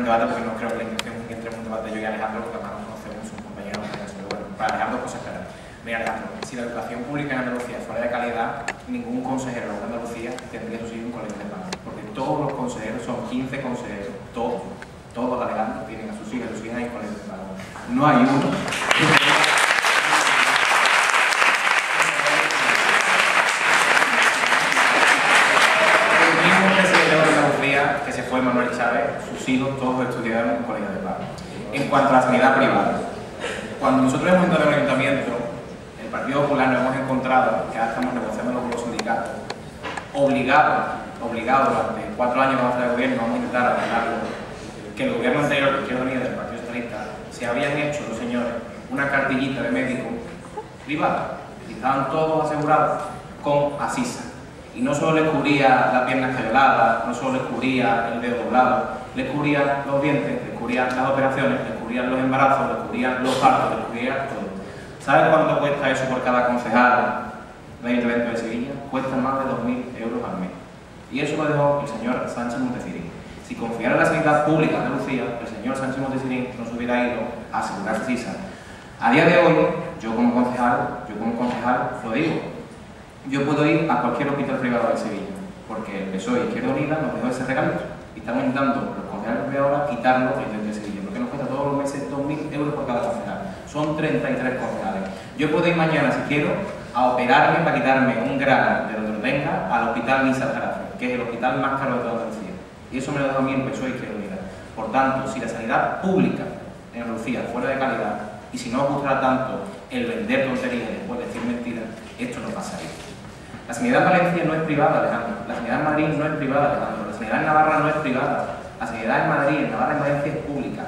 un debate porque no creo que la intención es que entremos en un debate yo y Alejandro, porque además nos conocemos, un compañero, pero bueno, para dejar dos cosas claras. Mira, Alejandro, si la educación pública en Andalucía fuera de calidad, ningún consejero de Andalucía tendría sus hijos en colegios de pago, porque todos los consejeros, son 15 consejeros, todos Alejandro tienen a sus hijas en colegios de pago. No hay uno. Que se fue Manuel Chávez, sus hijos todos estudiaron en colegios de pago. En cuanto a la sanidad privada, cuando nosotros hemos entrado en el ayuntamiento, el Partido Popular nos hemos encontrado, que ahora estamos negociando con los sindicatos, obligados durante 4 años que vamos a hacer el gobierno, vamos a intentar arreglarlo, que el gobierno anterior, de Izquierda Unida del Partido Socialista, se habían hecho los señores una cartillita de médico privada y estaban todos asegurados con Asisa. Y no solo les cubría la pierna escayolada, no solo les cubría el dedo doblado, les cubría los dientes, les cubría las operaciones, les cubrían los embarazos, les cubrían los partos, les cubría todo. ¿Sabes cuánto cuesta eso por cada concejal del Ayuntamiento de Sevilla? Cuesta más de 2.000 euros al mes. Y eso lo dejó el señor Sánchez Montesirín. Si confiara en la sanidad pública de Andalucía, el señor Sánchez Montesirín no se hubiera ido a asegurarse Asisa. A día de hoy, yo como concejal lo digo, yo puedo ir a cualquier hospital privado de Sevilla, porque el PSOE y Izquierda Unida nos dejó ese regalito. Y estamos intentando, los concejales de ahora, quitarlo de Sevilla, porque nos cuesta todos los meses 2.000 euros por cada concejal. Son 33 concejales. Yo puedo ir mañana, si quiero, a operarme para quitarme un grano de donde lo tenga al hospital Nisa Jarafe, que es el hospital más caro de toda Andalucía. Y eso me lo deja a mí el PSOE y Izquierda Unida. Por tanto, si la sanidad pública en Andalucía fuera de calidad, y si no os gustara tanto el vender tonterías y después decir mentiras, esto no pasaría. La sanidad en Valencia no es privada, Alejandro. La sanidad en Madrid no es privada, Alejandro. La sanidad en Navarra no es privada. La sanidad en Madrid, en Navarra y en Valencia es pública.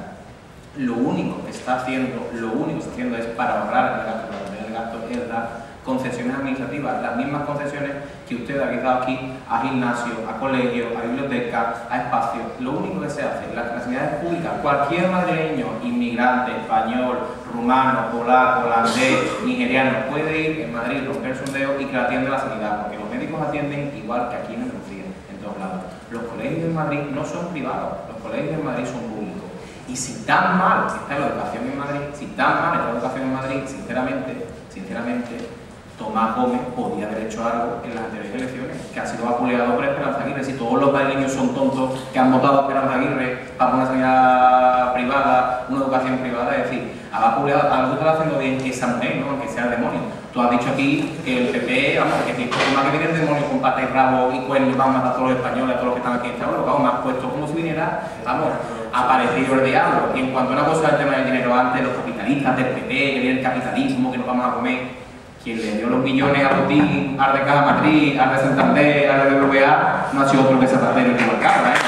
Lo único que está haciendo es para ahorrar el gasto es dar concesiones administrativas, las mismas concesiones que usted ha dado aquí a gimnasio, a colegio, a biblioteca, a espacio. Lo único que se hace, la sanidad es pública. Cualquier madrileño, inmigrante, español, rumano, polaco, holandés, nigeriano, puede ir en Madrid, romperse un dedo y que atienda la sanidad, porque los médicos atienden igual que aquí en Andalucía, en todos lados. Los colegios en Madrid no son privados, los colegios en Madrid son públicos. Y si tan mal está la educación en Madrid, sinceramente, Tomás Gómez podía haber hecho algo en las anteriores elecciones, que ha sido vapuleado por Esperanza Aguirre. Si todos los madrileños son tontos que han votado a Esperanza Aguirre para una sanidad privada, una educación privada, es decir, ha vapuleado, a nosotros está haciendo bien esa mujer, ¿no? Aunque sea el demonio. Tú has dicho aquí que el PP, vamos, que si más que viene el demonio con pata y rabo y cuernos van a matar a todos los españoles, a todos los que están aquí en esta hora, vamos, más puesto como si viniera, vamos, aparecido el diablo. Y en cuanto a una cosa del tema del dinero, antes los capitalistas del PP, que viene el capitalismo, que nos vamos a comer. Quien le dio los millones a Botín, al de Caja Madrid, al de Santander, al de BBVA, no ha sido otro que Zapatero y Rubalcaba, ¿eh?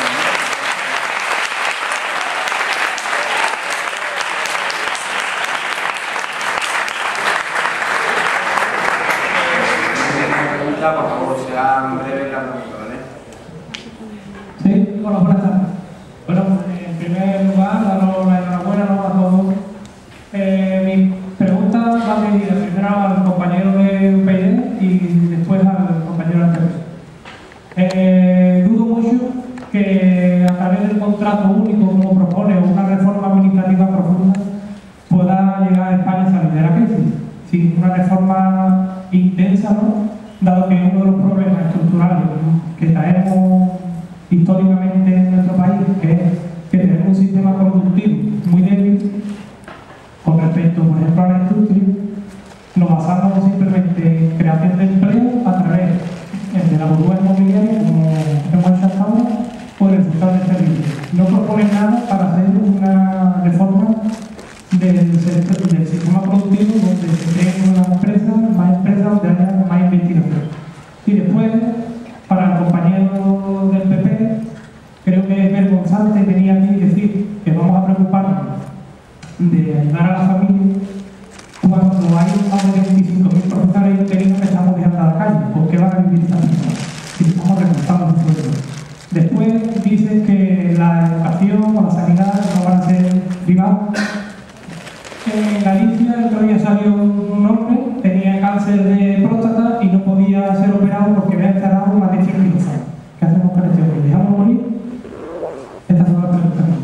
Por favor, sean breves las preguntas, ¿vale? Sí, hola, buenas tardes. Bueno, en primer lugar, daros la enhorabuena a todos. Mi pregunta va dirigida primero al compañero de UPyD y después al compañero del PP. Dudo mucho que a través del contrato único, como propone, o una reforma administrativa profunda, pueda llegar a España a salir de la crisis. Sin una reforma intensa, ¿no? Dado que uno de los problemas estructurales que traemos históricamente en nuestro país, que es que tenemos un sistema productivo muy débil con respecto, por ejemplo, a la industria, nos basamos simplemente en creación de empleo a través de la burbuja inmobiliaria, como hemos hecho hasta ahora, o el sector de servicios. No proponen nada para hacer una reforma del sistema productivo donde se creen más empresas donde haya más investigación. Y después, para el compañero del PP, creo que es vergonzante venir aquí y decir que vamos a preocuparnos de ayudar a la familia cuando hay más de 25.000 profesores interinos que estamos dejando a la calle. ¿Por qué van a vivir estas personas? Si estamos recortando el sueldo. Después dice que la educación o la sanidad no van a ser privadas. En Galicia el otro día salió un hombre, tenía cáncer de próstata y no podía ser operado porque había instalado más de 100 quirófanos. ¿Qué hacemos con este hombre? ¿Dejamos morir? Estas son las preguntas.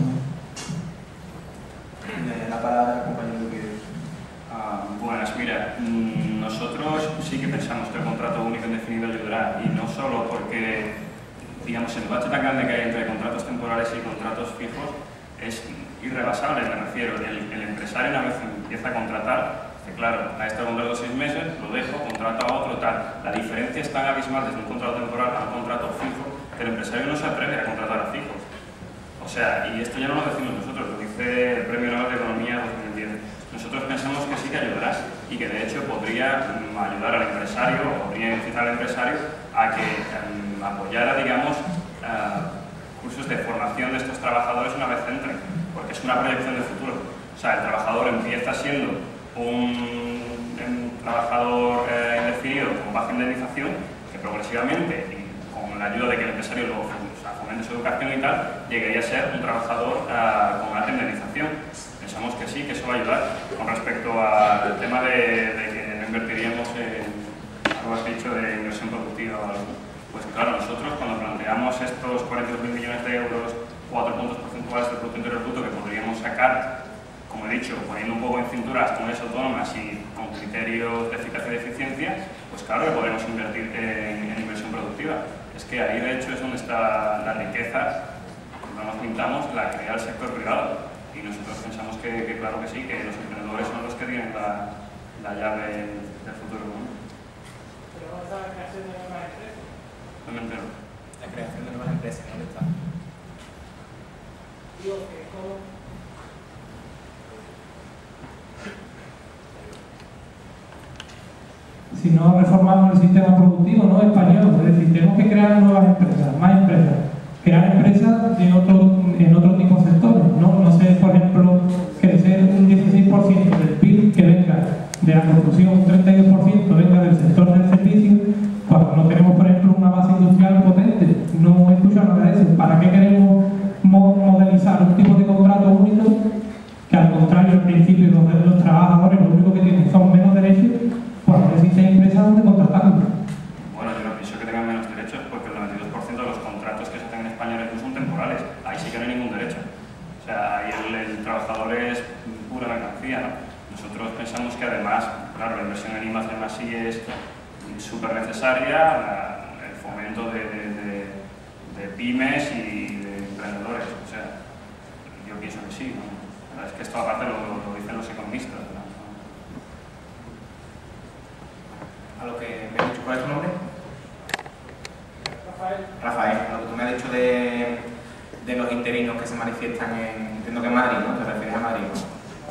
digamos, el bache tan grande que hay entre contratos temporales y contratos fijos es irrebasable, me refiero. El empresario, una vez empieza a contratar, dice, claro, a este contrato 6 meses, lo dejo, contrato a otro, tal. La diferencia es tan abismal desde un contrato temporal a un contrato fijo que el empresario no se atreve a contratar a fijos. O sea, y esto ya no lo decimos nosotros, lo dice el Premio Nobel de Economía 2010. Nosotros pensamos que sí que ayudará y que de hecho podría ayudar al empresario o podría incitar al empresario a que apoyara, digamos, cursos de formación de estos trabajadores una vez entren, porque es una proyección de futuro. O sea, el trabajador empieza siendo un trabajador indefinido con baja indemnización, que progresivamente, y con la ayuda de que el empresario lo fomente su educación y tal, llegaría a ser un trabajador con alta indemnización. Pensamos que sí, que eso va a ayudar. Con respecto al tema de que no invertiríamos en, algo has dicho, de inversión productiva o algo, pues claro, nosotros cuando planteamos estos 42.000 millones de euros, 4 puntos porcentuales del Producto Interior Bruto que podríamos sacar, como he dicho, poniendo un poco en cintura las comunidades autónomas y con criterios de eficacia y de eficiencia, pues claro que podremos invertir en inversión productiva. Es que ahí de hecho es donde está la riqueza, cuando nos pintamos, la crea el sector privado. Y nosotros pensamos que claro que sí, que los emprendedores son los que tienen la llave del futuro, ¿no? Pero no está la creación de nuevas empresas. No me entero. La creación de nuevas empresas, ¿dónde está? Digo que como... Si no reformamos el sistema productivo, ¿no?, español, es decir, tenemos que crear nuevas empresas, más empresas, crear empresas en otro tipo de sectores, no sé, por ejemplo, crecer un 16% del PIB que venga de la construcción, un 32% venga del sector del servicio, cuando no tenemos, por ejemplo, una base industrial potente. No he escuchado nada de eso. ¿Para qué queremos modelizar un tipo de contrato único que, al contrario, al principio los trabajadores lo único que tienen son menos derechos? Bueno, existen empresas donde contratarlo. Bueno, yo no pienso que tengan menos derechos porque el 92% de los contratos que se hacen en España no son temporales. Ahí sí que no hay ningún derecho. O sea, ahí el trabajador es pura mercancía, ¿no? Nosotros pensamos que además, claro, la inversión en I+D+I es súper necesaria, el fomento de pymes y de emprendedores. O sea, yo pienso que sí, ¿no? La verdad es que esto aparte lo dicen los economistas, ¿no? A lo que me has dicho, ¿cuál es tu nombre? Rafael. Rafael, a lo que tú me has dicho de los interinos que se manifiestan entiendo que en Madrid, ¿no? Te refieres a Madrid, ¿no?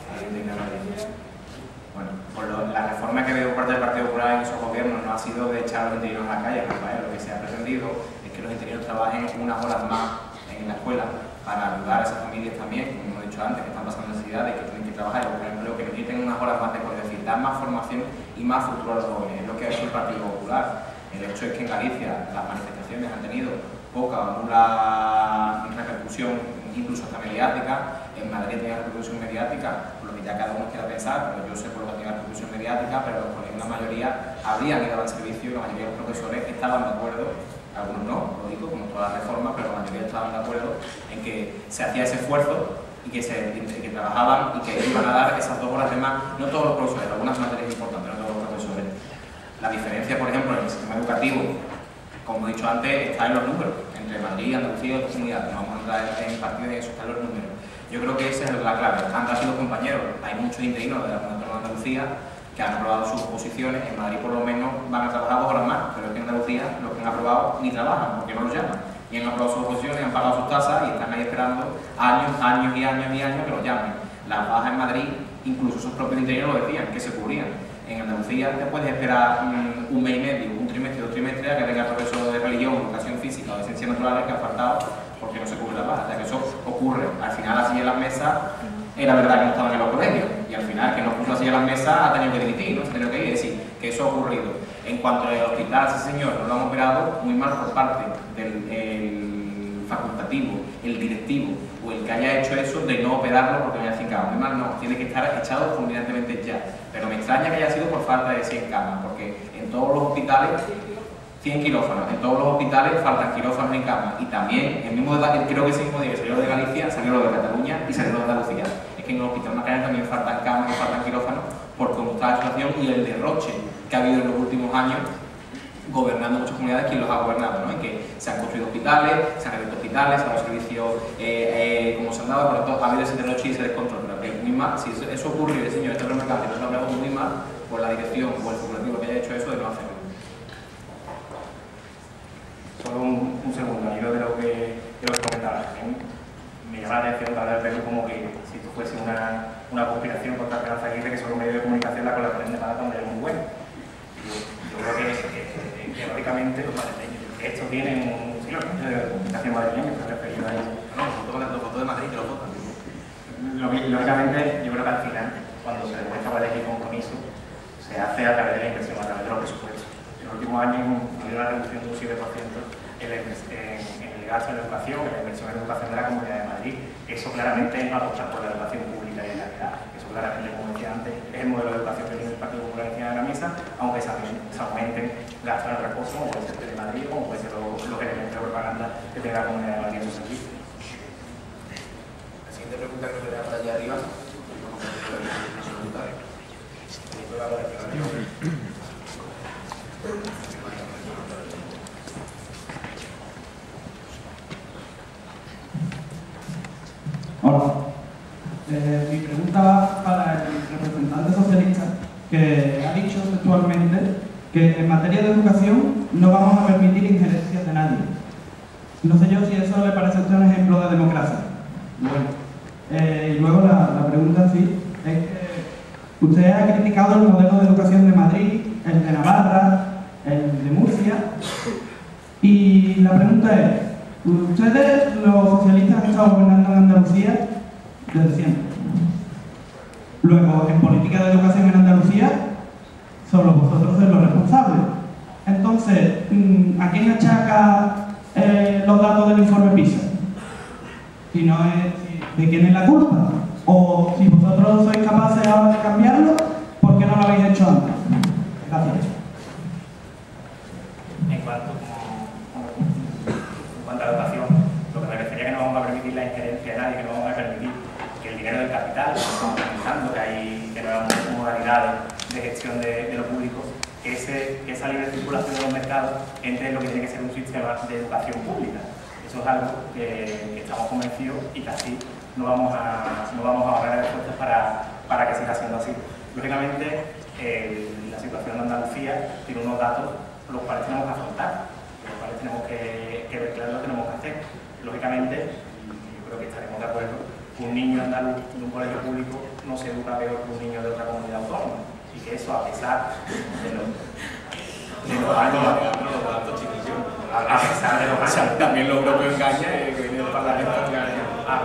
Bueno, por la reforma que veo por parte del Partido Popular en esos gobiernos no ha sido de echar a los interinos a la calle, Rafael. Lo que se ha pretendido es que los interinos trabajen unas horas más en la escuela para ayudar a esas familias también, como he dicho antes, que están pasando necesidades, que tienen que trabajar y buscar empleo, que necesiten unas horas más de poder, decir, dar más formación y más futuro a los jóvenes. Es lo que ha hecho el Partido Popular. El hecho es que en Galicia las manifestaciones han tenido poca o nula repercusión, incluso hasta mediática. En Madrid tenía repercusión mediática, por lo que ya cada uno quiera pensar, pero yo sé por lo que tiene repercusión mediática, pero los colegios, la mayoría habrían ido al servicio y la mayoría de los profesores estaban de acuerdo. Algunos no, lo digo, como toda la reforma, pero la mayoría estaban de acuerdo en que se hacía ese esfuerzo y que trabajaban y que iban a dar esas 2 horas de más, no todos los profesores, algunas materias importantes, no todos los profesores. La diferencia, por ejemplo, en el sistema educativo, como he dicho antes, está en los números, entre Madrid, Andalucía y otras comunidades. No vamos a entrar en partidos en eso, están los números. Yo creo que esa es la clave. Han sido compañeros, hay muchos interinos de la Comunidad Autónoma de Andalucía que han aprobado sus oposiciones. En Madrid por lo menos van a trabajar 2 horas más, pero es que en Andalucía los que han aprobado ni trabajan, porque no los llaman. Y han aprobado sus oposiciones, han pagado sus tasas y están ahí esperando años que los llamen. Las bajas en Madrid, incluso sus propios interinos lo decían, que se cubrían. En Andalucía te puedes esperar un mes y medio, un trimestre, 2 trimestres a que venga el profesor de religión, educación física o de ciencias naturales que ha faltado porque no se cubre la baja. O sea que eso ocurre. Al final así en las mesas era verdad que no estaban en los colegios y al final que no puso así en las mesas ha tenido que dimitir, ¿no? Se ha tenido que ir. Es decir, que eso ha ocurrido. En cuanto al hospital, ese señor no lo han operado, muy mal por parte del facultativo, el directivo o el que haya hecho eso de no operarlo porque no haya 100 camas. Muy mal no, tiene que estar echado fulminantemente ya. Pero me extraña que haya sido por falta de 100 camas, porque en todos los hospitales 100 quirófanos, en todos los hospitales faltan quirófanos en camas y también el mismo creo que ese mismo día que salió de Galicia, salió lo de Cataluña y salió de Andalucía. Es que en el hospital Macarena también faltan camas y faltan quirófanos por cómo está la situación y el derroche que ha habido en los últimos años gobernando muchas comunidades quien los ha gobernado, ¿no? Y que se han construido hospitales, se han abierto hospitales, se han dado servicios como se han dado, por lo tanto ha habido ese derroche y ese descontrol, pero que muy mal, si eso ocurre y el diseño de este mercado no se lo ha hablado muy mal por la dirección o el formulativo que haya hecho eso de no hacerlo. Solo un segundo, yo de lo que comentaba. Me llama la atención hablar de Perú como que si esto fuese una conspiración contra Esperanza Aguirre, que son un medio de comunicación la colaboración de Málaga es muy bueno. Yo creo que lógicamente esto tiene un siglo de comunicación madrileña que se referido a ello. No, los fotos de Madrid que lo votan. Lógicamente, yo creo que al final, cuando se demuestra cuál es el compromiso, se hace a través de la inversión, a través de los presupuestos. En los últimos años ha habido una reducción de un 7% en el gasto en educación, en la inversión en educación de la Comunidad de Madrid. Eso claramente es apostar por la educación pública y de calidad. Eso claramente, como decía antes, es el modelo de educación que tiene el Partido Popular encima de la mesa, aunque se aumenten gastos en otras cosas, como puede ser el de Madrid, como puede ser los elementos de propaganda que tiene la Comunidad de Madrid en su servicio. La siguiente pregunta que me por allá arriba. Hola. Mi pregunta va para el representante socialista, que ha dicho textualmente que en materia de educación no vamos a permitir injerencias de nadie. No sé yo si eso le parece a usted un ejemplo de democracia. Bueno, y luego la pregunta en sí es que usted ha criticado el modelo de educación de Madrid, el de Navarra, el de Murcia, y la pregunta es, ustedes, los socialistas, han estado gobernando en Andalucía desde siempre. Luego, en política de educación en Andalucía, solo vosotros sois los responsables. Entonces, ¿a quién achaca los datos del informe PISA? Si no es de quién es la culpa. O si vosotros sois capaces ahora de cambiarlo, ¿por qué no lo habéis hecho antes? Gracias. En cuanto a la educación, lo que me refería es que no vamos a permitir la injerencia de nadie, que no vamos a permitir que el dinero del capital, que estamos analizando, que hay nuevas modalidades de gestión de lo público, que esa libre circulación de los mercados entre en lo que tiene que ser un sistema de educación pública. Eso es algo que estamos convencidos y que así no vamos a ahorrar esfuerzos para que siga siendo así. Lógicamente, la situación de Andalucía tiene unos datos los cuales tenemos que afrontar, los cuales tenemos que ver claro lo que tenemos que hacer. Lógicamente, yo creo que estaremos de acuerdo, un niño andaluz de un colegio público no se educa peor que un niño de otra comunidad autónoma, y que eso, a pesar de los años, a pesar de los años, también lo europeo engaña, que viene del Parlamento engaña.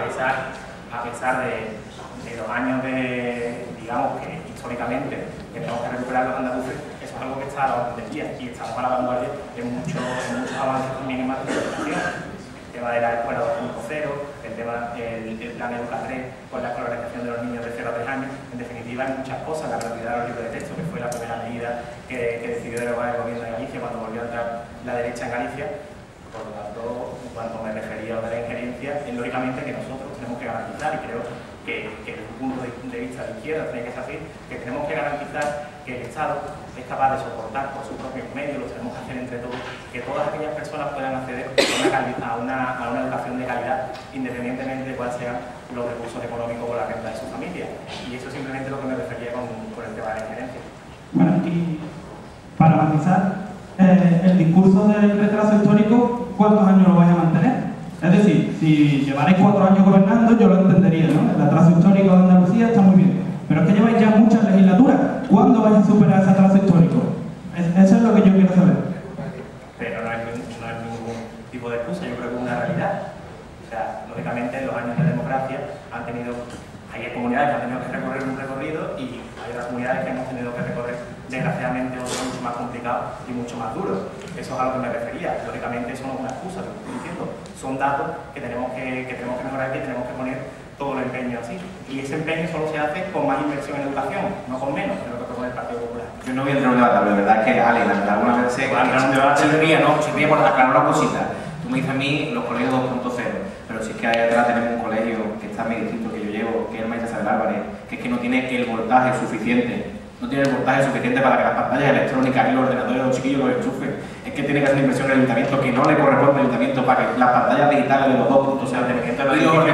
a pesar de los años digamos que históricamente tenemos que recuperar los andaluces, eso es algo que está a la orden del día y estamos a la vanguardia en muchos avances también en materia de educación. El tema de la escuela 2.0, el plan Educa 3 con la escolarización de los niños de 0 a 3 años, en definitiva hay muchas cosas, la gratuidad de los libros de texto, que fue la primera medida que decidió derogar el gobierno de Galicia cuando volvió a entrar la derecha en Galicia. Por lo tanto, en cuanto me refería a la injerencia, es lógicamente que nosotros tenemos que garantizar, y creo que desde un punto de vista de izquierda tiene que ser así, que tenemos que garantizar que el Estado es capaz de soportar por sus propios medios, lo tenemos que hacer entre todos, que todas aquellas personas puedan acceder a una educación de calidad, independientemente de cuáles sean los recursos económicos o la renta de su familia. Y eso es simplemente lo que me refería con el tema de la injerencia. Bueno, y para matizar, el discurso del retraso histórico, ¿cuántos años lo vais a mantener? Es decir, si llevaréis 4 años gobernando, yo lo entendería, ¿no? El atraso histórico de Andalucía está muy bien. Pero es que lleváis ya muchas legislaturas. ¿Cuándo vais a superar ese atraso histórico? Eso es lo que yo quiero saber. Pero no es ningún tipo de excusa, yo creo que es una realidad. O sea, lógicamente en los años de democracia hay comunidades que han tenido que recorrer un recorrido y hay otras comunidades que hemos tenido que recorrer, desgraciadamente, otros mucho más complicados y mucho más duros. Eso es a lo que me refería. Lógicamente eso no es una excusa, lo que estoy diciendo. Son datos que tenemos que mejorar y que tenemos que poner todo el empeño así. Y ese empeño solo se hace con más inversión en educación, no con menos, de lo que propone el Partido Popular. Yo no voy a entrar en un debate, pero la verdad es que Ale, alguna vez se ría por aclarar una cosita. Tú me dices a mí los colegios 2.0, pero si es que ahí atrás tenemos un colegio que está en mi distrito, que yo llevo, que es el Maestra Isabel Álvarez, que es que no tiene el voltaje suficiente, para que las pantallas electrónicas y los ordenadores de los chiquillos los enchufen. que tiene que hacer una inversión en el ayuntamiento que no le corresponde al ayuntamiento para que las pantallas digitales de los dos puntos sean dependientes de los edificios,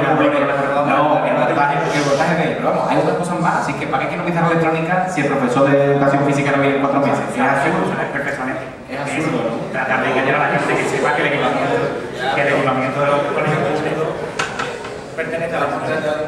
el voltaje de ellos. Pero vamos, hay otras cosas más, así que ¿para qué quiero pizarra electrónica si el profesor de educación física no viene en 4 meses? Es absurdo, perfectamente. Es absurdo, ¿no? Tratar de engañar a la gente que sepa que el equipamiento de los colegios públicos pertenece a la comunidad.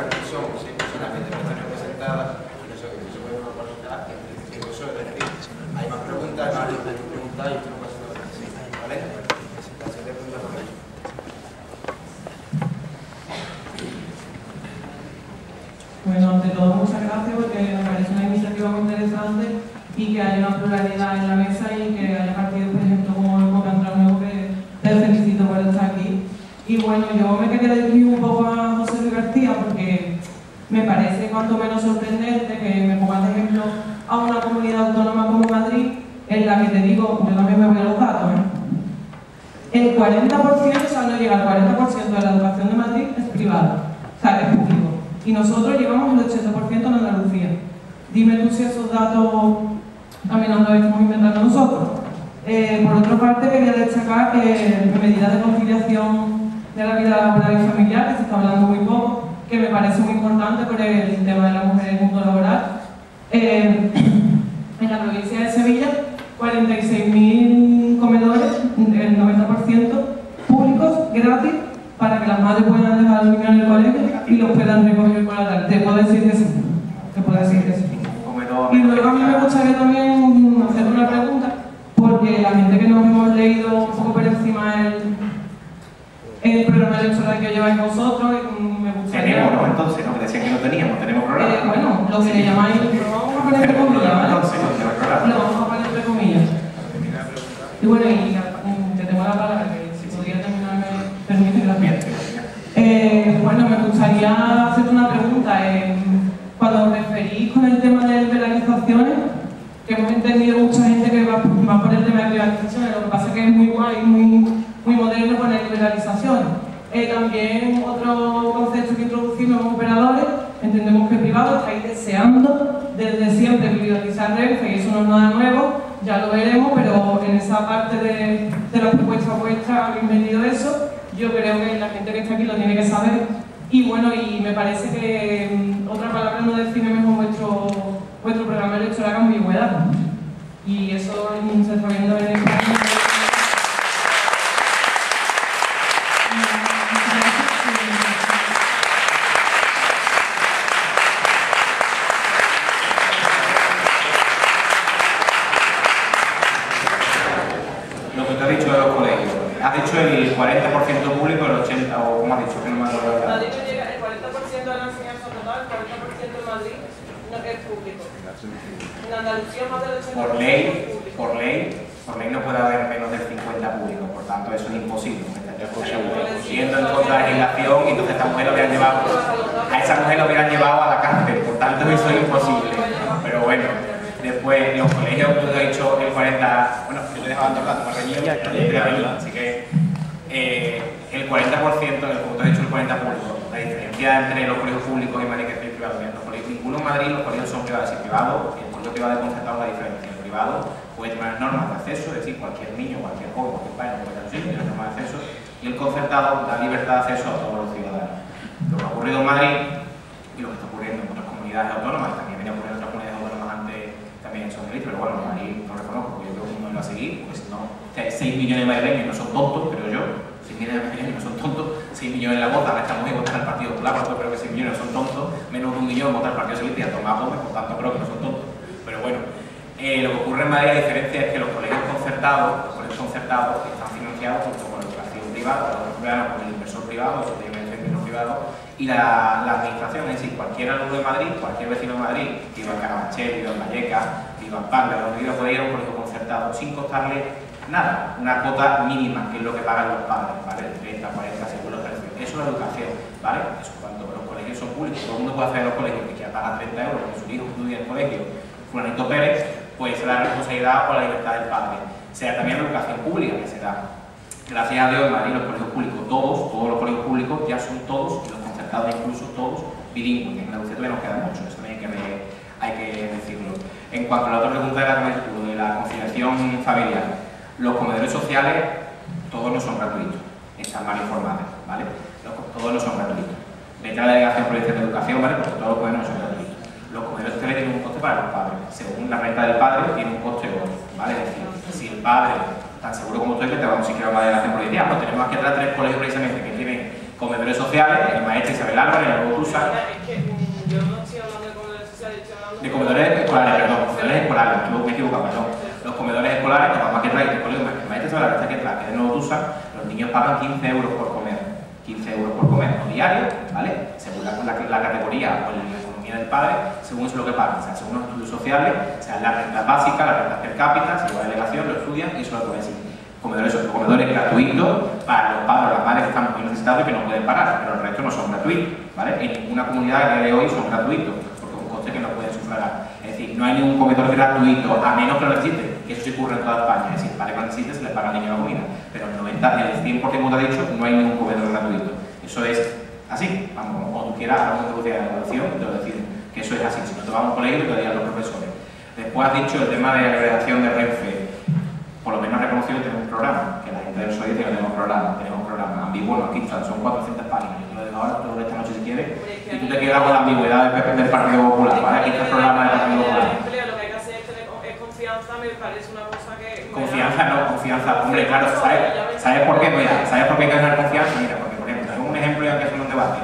Bueno, ante todo, muchas gracias porque me parece una iniciativa muy interesante y que haya una pluralidad en la mesa y que haya partidos, por ejemplo, como el Cocantra Nuevo, que te felicito por estar aquí. Y bueno, yo me quería dirigir un poco a José Luis García porque me parece cuanto menos sorprendente que me pongas de ejemplo a una comunidad autónoma como Madrid, en la que te digo, yo también me voy a los datos, el 40%, o sea, no llega al 40% de la educación de Madrid es privada, o sea, es público. Y nosotros llevamos el 80% en Andalucía. Dime tú si esos datos también nos los estamos inventando nosotros. Por otra parte, quería destacar medidas de conciliación de la vida laboral y familiar, que se está hablando muy poco, que me parece muy importante por el tema de la mujer en el mundo laboral. En la provincia de Sevilla, 46.000 comedores, el 90% públicos, gratis, para que las madres puedan dejar a los niños en el colegio y los puedan recoger por la tarde. Te puedo decir que sí. Te puedo decir que sí. Y luego a mí me gustaría también hacer una pregunta, porque la gente que nos hemos leído un poco por encima el programa electoral que lleváis vosotros, me gustaría... Tenemos, ¿no? Entonces, ¿no? Que decían que no teníamos programa. Bueno, lo que le llamáis, lo vamos a poner entre comillas, ¿vale? Lo vamos a poner entre comillas. Y bueno, te tengo la palabra, que si podría terminar me permite, gracias. Bueno, me gustaría hacerte una pregunta. Cuando os referís con el tema de liberalizaciones, que hemos entendido mucha gente que va por el tema de liberalizaciones, lo que pasa es que es muy guay, muy moderno poner liberalizaciones. También otro concepto que introducimos como operadores, entendemos que privados estáis deseando desde siempre privatizar Renfe, y eso no es nada nuevo, ya lo veremos, pero en esa parte de la propuesta vuestra habéis vendido eso. Yo creo que la gente que está aquí lo tiene que saber. Y bueno, y me parece que otra palabra no define mejor vuestro programa electoral que ambigüedad. Y eso se está viendo en España. Lo que te he dicho de los colegios. Has dicho el 40% público, el 80%, o como has dicho, que no me acuerdo. Madrid no llega, el 40% de la enseñanza total, el 40% en Madrid no es público. En Andalucía más del 80% Por ley no puede haber menos del 50% público, por tanto eso es imposible. Yendo en contra de la legislación, y entonces a esa mujer lo hubieran llevado a la cárcel, por tanto eso es imposible. Pero bueno, después los colegios, tú has dicho el 40%, bueno, yo te he dejado hablar más reñido, así que el 40%, como te he dicho, el 40% público, la diferencia entre los colegios públicos y Madrid que es privado. Ninguno en Madrid, los colegios son privados y privados, y el colegio privado de concertado la diferencia. El privado puede tener unas normas de acceso, es decir, cualquier niño, cualquier joven, cualquier padre puede tener un sitio, tiene normas de acceso, y el concertado da libertad de acceso a todos los ciudadanos. Lo que ha ocurrido en Madrid y lo que está ocurriendo en otras comunidades autónomas, también venía ocurriendo en otras comunidades autónomas antes también en socialistas, pero bueno, en Madrid no lo reconozco, porque yo creo que uno lo va a seguir, pues no, o sea, 6 millones de madrileños no son tontos, pero yo, 6 millones de madrileños no son tontos, 6 millones en la vota, ahora estamos en votar al Partido Popular, por eso creo que 6 millones no son tontos, menos de 1 millón vota al Partido Socialista y a Tomás Gómez, por tanto creo que no son tontos. Pero bueno, lo que ocurre en Madrid, la diferencia es que los colegios concertados están financiados junto con la educación privada, con el inversor privado, eso tiene el inversor privado, y la administración, es decir, cualquier alumno de Madrid, cualquier vecino de Madrid, que iba en Carabanchel, iba en Vallecas, iba en Panga, donde iba, puede ir a un colegio concertado sin costarle nada, una cuota mínima, que es lo que pagan los padres, ¿vale? 30, 40, según los precios. Eso es la educación, ¿vale? Eso cuando los colegios son públicos, todo el mundo puede hacer en los colegios que quiera pagar 30 euros porque su hijo estudia en el colegio Fulanito Pérez, pues se da la responsabilidad o la libertad del padre. Sea también la educación pública que se da. Gracias a Dios en Madrid los colegios públicos, todos los colegios públicos ya son todos, y los concertados incluso todos, bilingües. En Andalucía todavía nos queda mucho, eso también hay que decirlo. En cuanto a la otra pregunta de la conciliación familiar, Los comedores sociales, todos no son gratuitos, están mal informados, ¿vale? Todos no son gratuitos. Vete a la Delegación Provincial de Educación, ¿vale? Porque todos los comedores no son gratuitos. Los comedores sociales tienen un coste para los padres. Según la renta del padre, tiene un coste u otro, ¿vale? Es decir, si el padre, tan seguro como estoy, que te vamos a siquiera a la Delegación Provincial, pues tenemos aquí atrás 3 colegios precisamente que tienen comedores sociales, el maestro Isabel Álvarez, el Nuevo Tusa. Es que yo no estoy hablando de comedores sociales, estoy hablando de comedores escolares, perdón, comedores escolares, me he equivocado, perdón. Los comedores escolares, que vamos aquí atrás, el colegio, el maestro Isabel Álvarez está aquí atrás, que es el Nuevo Tusa, los niños pagan 15 euros por comer. 15 euros por comer, no diario, ¿vale? Según la categoría o la economía del padre, según eso es lo que pagan. O sea, según los estudios sociales, o sea, las rentas básicas, las rentas per cápita, si va a delegación, lo estudian y eso lo pueden decir. Comedores gratuitos para los padres o las madres que están muy necesitados y que no pueden pagar, pero el resto no son gratuitos, ¿vale? En ninguna comunidad a día de hoy son gratuitos, porque es un coste que no pueden sufragar. Es decir, no hay ningún comedor gratuito, a menos que lo necesite, que eso sí ocurre en toda España. Es decir, para que lo necesite se le paga al niño la comida, pero el 100% como te ha dicho, no hay ningún comedor gratuito. Eso es así, vamos, como tú quieras, a la de evaluación, te lo deciden que eso es así. Si no te vas a un colegio, te lo digan los profesores. Después has dicho el tema de la redacción de Renfe. Por lo menos reconocido que tenemos un programa, que la gente del PSOE dice que tenemos un programa ambiguo, no, aquí están, son 400 páginas, yo te lo dejo ahora, te lo esta noche si quieres, y tú te quedas con la ambigüedad del Partido Popular, ¿vale? Aquí está el programa del Partido Popular. Lo que hay que hacer es confianza, me parece una cosa que... Confianza, no, confianza, hombre, claro, ¿sabes por qué? Mira, ¿sabes por qué hay que tener confianza? Mira, porque por ejemplo, tengo un ejemplo y aquí hacemos un debate.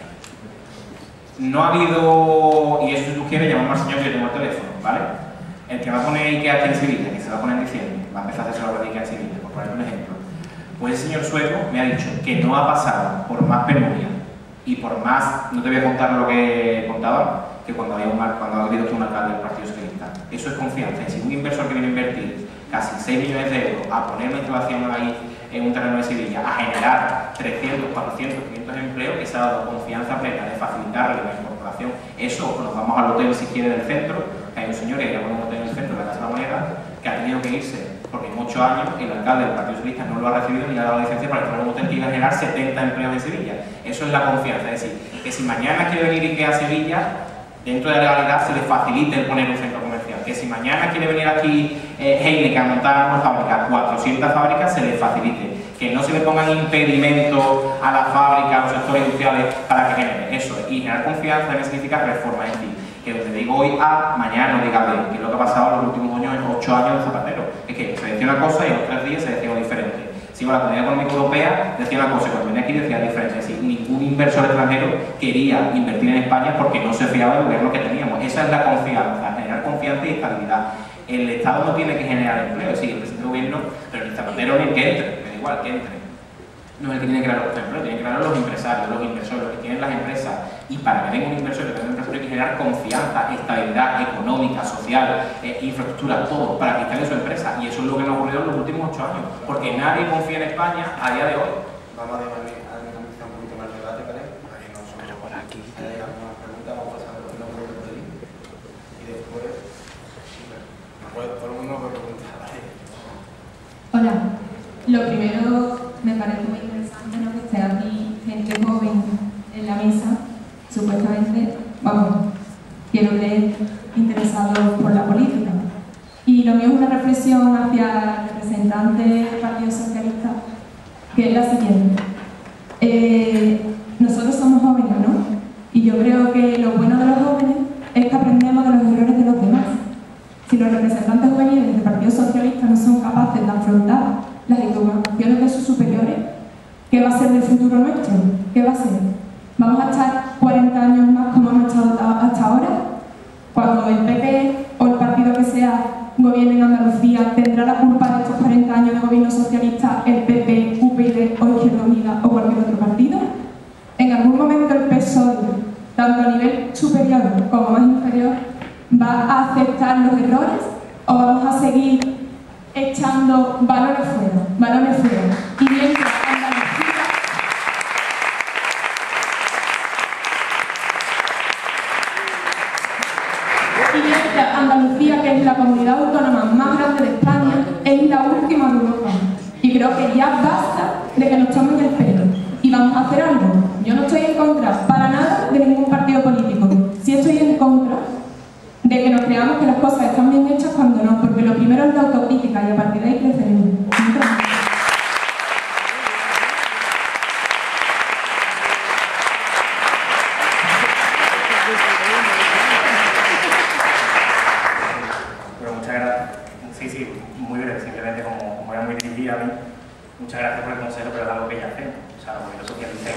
No ha habido, y eso si tú quieres, llamamos al señor que yo tengo el teléfono, ¿vale? El que va a poner IKEA aquí en Sevilla, que se va a poner en diciembre, va a empezar a hacer la obra de IKEA en Sevilla, por poner un ejemplo. Pues el señor sueco me ha dicho que no ha pasado por más penuria y por más, no te voy a contar lo que contaba, que cuando ha habido un alcalde del Partido Socialista. Eso es confianza. Es decir, un inversor que viene a invertir casi 6 millones de euros a poner una instalación ahí en un terreno de Sevilla, a generar 300, 400, 500 empleos, que se ha dado confianza plena de facilitarle la incorporación. Eso, nos vamos al hotel si quiere del centro, que hay un señor que llama un hotel en el centro de la Casa de la Moneda, que ha tenido que irse porque en 8 años el alcalde del Partido Socialista no lo ha recibido ni le ha dado licencia para entrar a un hotel que iba a generar 70 empleos en Sevilla. Eso es la confianza, es decir, que si mañana quiere venir IKEA a Sevilla, dentro de la legalidad se le facilite el poner un centro comercial. Que si mañana quiere venir aquí Heineken a montar una fábrica, 400 fábricas, se le facilite. Que no se le pongan impedimentos a la fábrica, a los sectores industriales para que genere. Eso es. Y generar confianza también significa reforma. Es decir, que donde digo hoy A, mañana no diga B, que es lo que ha pasado en los últimos 8 años de Zapatero. Es que se decía una cosa y en los 3 días se decía algo diferente. Si la Comunidad Económica Europea decía una cosa y cuando venía aquí decía diferente. Es decir, ningún inversor extranjero quería invertir en España porque no se fiaba del gobierno que teníamos. Esa es la confianza, generar confianza y estabilidad. El Estado no tiene que generar empleo, sí, el presidente del gobierno, pero ni Zapatero ni el que entre, me da igual que entre. No es el que tiene que crear los empleos, tiene que crear los empresarios, los inversores, los que tienen las empresas. Y para que venga un inversor, que tenga un empresario, hay que generar confianza, estabilidad económica, social, infraestructura, todo, para que instale su empresa. Y eso es lo que nos ha ocurrido en los últimos 8 años, porque nadie confía en España a día de hoy. Vamos a dejar un poquito más de debate, ¿vale? Para que no solo por aquí. Hay algunas preguntas, vamos a pasar a los nombres de Madrid. Y después, todo el mundo me pregunta, ¿vale? Hola, lo primero me parece muy interesante, ¿no?, que esté aquí gente joven en la mesa, supuestamente, vamos, quiero creer, interesados por la política. Y lo mío es una reflexión hacia el representante del Partido Socialista, que es la siguiente. Nosotros somos jóvenes, ¿no? Y yo creo que lo bueno de los jóvenes es que aprendemos de los errores de los demás. Si los representantes juveniles del Partido Socialista no son capaces de afrontar las equivocaciones de sus superiores, ¿qué va a ser del futuro nuestro? ¿Qué va a ser? ¿Vamos a estar 40 años más como hemos estado hasta ahora? Cuando el PP o el partido que sea gobierne en Andalucía, ¿tendrá la culpa de estos 40 años de gobierno socialista el PP, UPyD o Izquierda Unida o cualquier otro partido? En algún momento el PSOE, tanto a nivel superior como más inferior, ¿va a aceptar los errores o vamos a seguir echando balones fuera? Y mientras Andalucía, que es la comunidad autónoma más grande de España, es la última de Europa. Y creo que ya basta de que nos tomen el pelo. Y vamos a hacer algo. Yo no estoy en contra para nada de ningún partido político. Sí estoy en contra de que nos creamos que las cosas están bien hechas cuando no, porque lo primero es la autocrítica y a partir de ahí creceremos. muchas gracias por el consejo, pero es algo que ya hacemos. O sea, los movimientos socialistas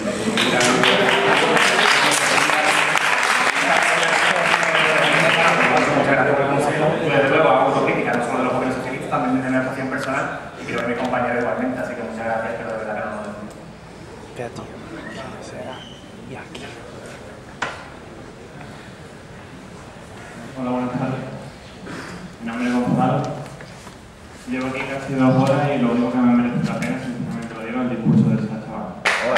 muchas gracias por el consejo. Yo desde luego hago autocrítica, no solo de los jóvenes socialistas, también de mi relación personal y creo que mi compañero igualmente, así que muchas gracias, pero de verdad que no lo decimos. Hola, buenas tardes. Mi nombre es Gonzalo. Llevo aquí casi 2 horas y lo único que me merece la pena, sinceramente lo digo, es el discurso de esa chaval.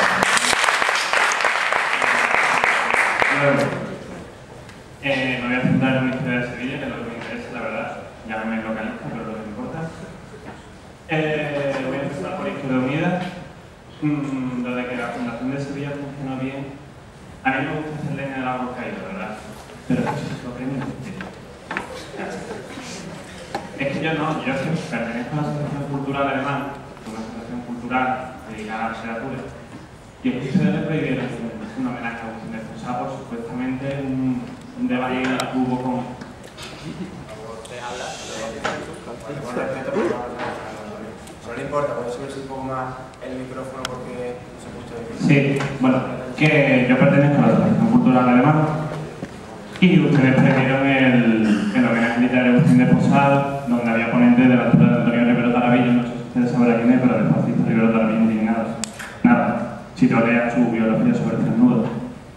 Luego, me voy a centrar en mi historia de Sevilla, que es lo que me interesa, la verdad. Ya me localizo, pero es lo que me importa. Voy a empezar por Izquierda Unida. Lo de que la Fundación de Sevilla funciona bien. A mí me gusta hacer leña del árbol caído, ¿verdad? Pero eso se sorprende mucho. Es que yo pertenezco a la Asociación Cultural Alemana, una asociación cultural dedicada a la literatura, y es que ustedes le prohibieron un homenaje a Agustín de Fossá por supuestamente un debate que hubo con... No le importa, puede subirse un poco más el micrófono porque no se escucha de Sí, bueno, que yo pertenezco a la Asociación Cultural Alemana y ustedes prohibieron el homenaje literario a Agustín de Fossá, donde había ponentes de la altura de Antonio Rivero Tarabillo, no sé si ustedes sabrán quién es, pero de fascista Rivero Tarabillo no tiene nada. Si te leas su biografía sobre el desnudo.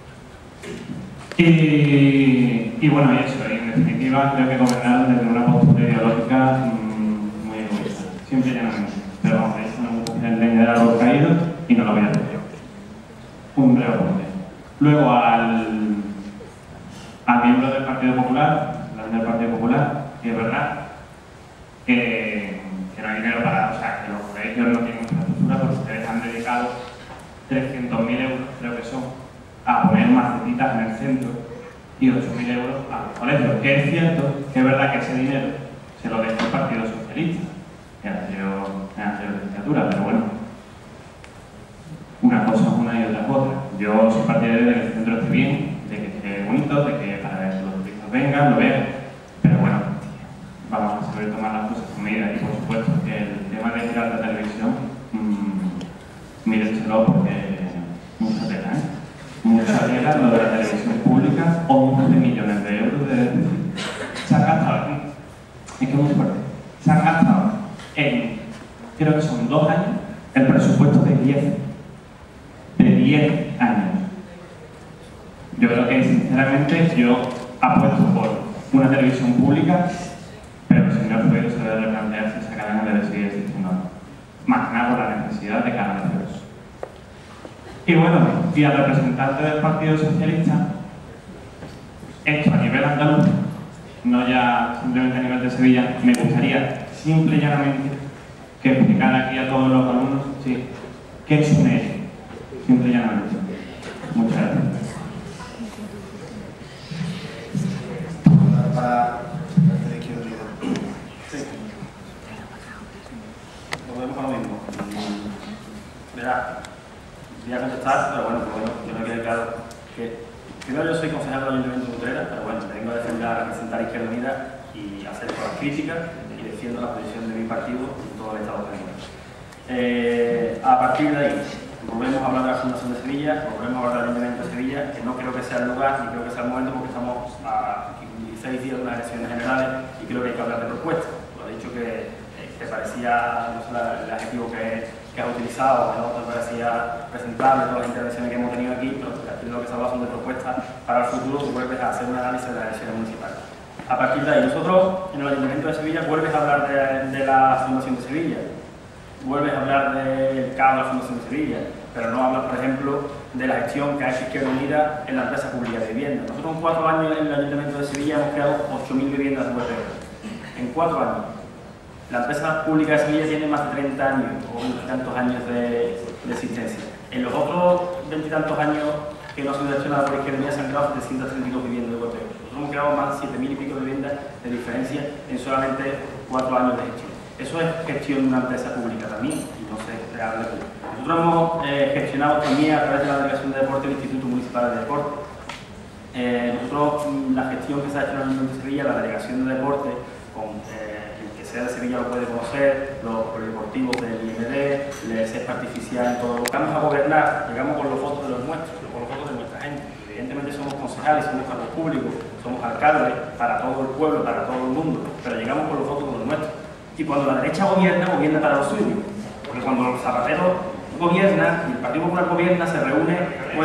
Y bueno, y eso, y en definitiva creo que gobernaron desde una postura ideológica muy egoísta, simple y llanamente. Pero vamos, eso no me gusta hacer leña del árbol caído y no lo voy a hacer yo. Un breve apunte. Luego al miembro del Partido Popular, del Partido Popular, que es verdad que no hay dinero para, o sea, que los colegios no tienen infraestructura porque ustedes han dedicado 300.000 euros, creo que son, a poner macetitas en el centro y 8.000 euros a los colegios. Que es cierto que es verdad que ese dinero se lo deja el Partido Socialista en la legislatura, pero bueno, una cosa es una y otra es otra. Yo soy partidario de que el centro esté bien, de que esté bonito, de que para que los turistas vengan, lo vean, pero bueno, vamos a saber tomar las cosas con medida y por supuesto que el tema de girar la televisión, mírenselo porque mucha tela, mucha tela lo de la televisión pública, 11 millones de euros de déficit. Se han gastado, es que es muy fuerte, se han gastado en, creo que son 2 años, el presupuesto de 10 años. Yo creo que sinceramente yo apuesto por una televisión pública, pero el señor Fuero se debe replantear si esa cadena debe seguir existiendo o no. Más que nada por la necesidad de cada vez. Y bueno, y al representante del Partido Socialista, esto a nivel andaluz, no ya simplemente a nivel de Sevilla, me gustaría simple y llanamente que explicara aquí a todos los alumnos, sí, qué es un ERE, simple y llanamente. Muchas gracias. Volvemos a lo mismo. Verá, voy a contestar, pero bueno, yo me quedé claro que primero yo soy concejal del Ayuntamiento de Utrera, pero bueno, vengo a defender, a representar Izquierda Unida y hacer todas las críticas y defiendo la posición de mi partido en todo el Estado español. A partir de ahí, volvemos a hablar de la Fundación de Sevilla, volvemos a hablar del Ayuntamiento de Sevilla, que no creo que sea el lugar ni creo que sea el momento porque estamos a 16 días de unas elecciones generales y creo que hay que hablar de propuestas. Lo ha dicho que te parecía, no sé, el adjetivo que has utilizado, ¿no? Te parecía presentable todas las intervenciones que hemos tenido aquí, pero aquí lo que se habla son de propuestas para el futuro, tú vuelves a hacer un análisis de las elecciones municipales. A partir de ahí, nosotros en el Ayuntamiento de Sevilla vuelves a hablar de la Fundación de Sevilla, vuelves a hablar del caos de la Fundación de Sevilla, pero no hablas, por ejemplo, de la gestión que ha hecho Izquierda Unida en la empresa pública de vivienda. Nosotros en 4 años en el Ayuntamiento de Sevilla hemos creado 8.000 viviendas de VPR. En 4 años. La empresa pública de Sevilla tiene más de 30 años o 20 y tantos años de existencia. En los otros 20 y tantos años que no han sido gestionadas por Izquierda Unida se han creado 732 viviendas de VPR. Nosotros hemos creado más de 7.000 y pico de viviendas de diferencia en solamente 4 años de gestión. Eso es gestión de una empresa pública también, y no se habla aquí. Nosotros hemos gestionado también a través de la Delegación de Deporte el Instituto Municipal de Deporte. Nosotros, la gestión que se ha hecho en el Ayuntamiento de Sevilla, la Delegación de Deporte, con el que sea de Sevilla lo puede conocer, los polideportivos del IMD, el césped artificial, todo. Vamos a gobernar, llegamos con los votos de los nuestros, con los votos de nuestra gente. Evidentemente somos concejales, somos cargos públicos, somos alcaldes para todo el pueblo, para todo el mundo, pero llegamos con los votos de los nuestros. Y cuando la derecha gobierna, gobierna para los suyos. Porque cuando los zapateros gobiernan, y el Partido Popular gobierna, se reúne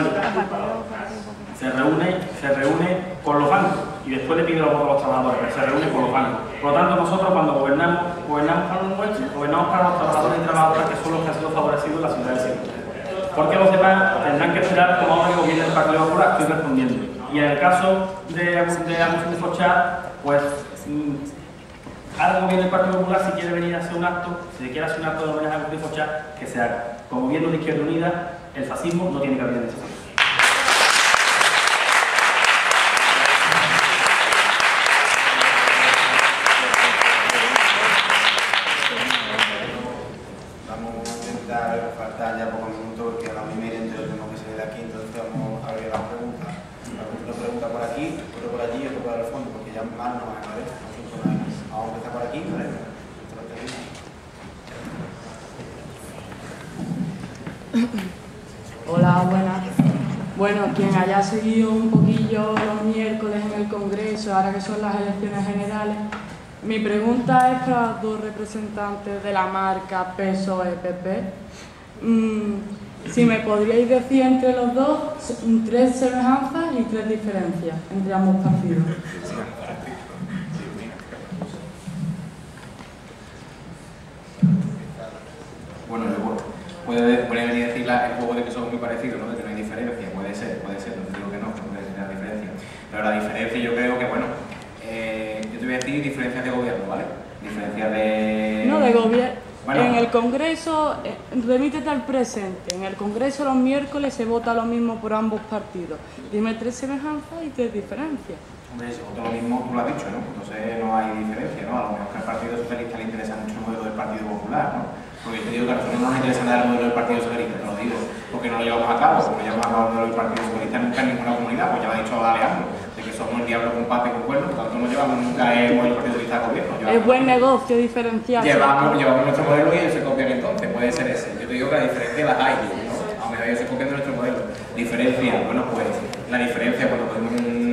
con los bancos y después le pide los votos a los trabajadores, pero se reúne con los bancos. Por lo tanto, nosotros cuando gobernamos para los nuestros, gobernamos para los trabajadores y trabajadoras que son los que han sido favorecidos en la ciudad de Sevilla. Porque los demás tendrán que esperar como ahora que gobierna el Partido Popular, estoy respondiendo. Y en el caso de Agustín Fochá, pues ahora gobierna el Partido Popular, si quiere venir a hacer un acto, si quiere hacer un acto de homenaje a Agustín Fochá, que se haga. Como gobierno de Izquierda Unida, el fascismo no tiene cabida en ese sitio. Faltan ya pocos minutos porque a la 1:30 entonces tenemos que salir de aquí, entonces vamos a abrir las preguntas. Una pregunta por aquí, otro por allí y otro por el fondo, porque ya más no hay, ¿vale? Vamos a empezar por aquí, ¿vale? Hola, buenas. Bueno, quien haya seguido un poquillo los miércoles en el Congreso, ahora que son las elecciones generales, mi pregunta es para los dos representantes de la marca PSOE-PP. Si me podríais decir entre los dos 3 semejanzas y 3 diferencias entre ambos partidos. Bueno, puede venir a decir el juego de que son muy parecidos, ¿no? De que no hay diferencia, puede ser, no te digo que no puede ser la diferencia. Pero la diferencia yo creo que, bueno, yo te voy a decir diferencias de gobierno, ¿vale? Diferencias de... No, de gobierno. Bueno. En el Congreso, remítete al presente, en el Congreso los miércoles se vota lo mismo por ambos partidos. Dime 3 semejanzas y 3 diferencias. Hombre, si vota lo mismo, tú lo has dicho, ¿no? Entonces no hay diferencia, ¿no? A lo mejor que al Partido Socialista le interesa mucho el modelo del Partido Popular, ¿no? Porque yo te digo que a nosotros no nos interesa nada el modelo del Partido Socialista, te lo digo, porque no lo llevamos a cabo, porque no llevamos a cabo el modelo del Partido Socialista nunca en ninguna comunidad, pues ya lo ha dicho Alejandro, de que somos el diablo con pata y con cuernos, tanto no llevamos nunca el modelo del Partido Socialista al gobierno. Es buen negocio diferenciar. Llevamos nuestro modelo y ellos se copian entonces, puede ser ese. Yo te digo que la diferencia las hay, ¿no? A medida que ellos se copian de nuestro modelo. Diferencia, bueno, pues la diferencia cuando tuvimos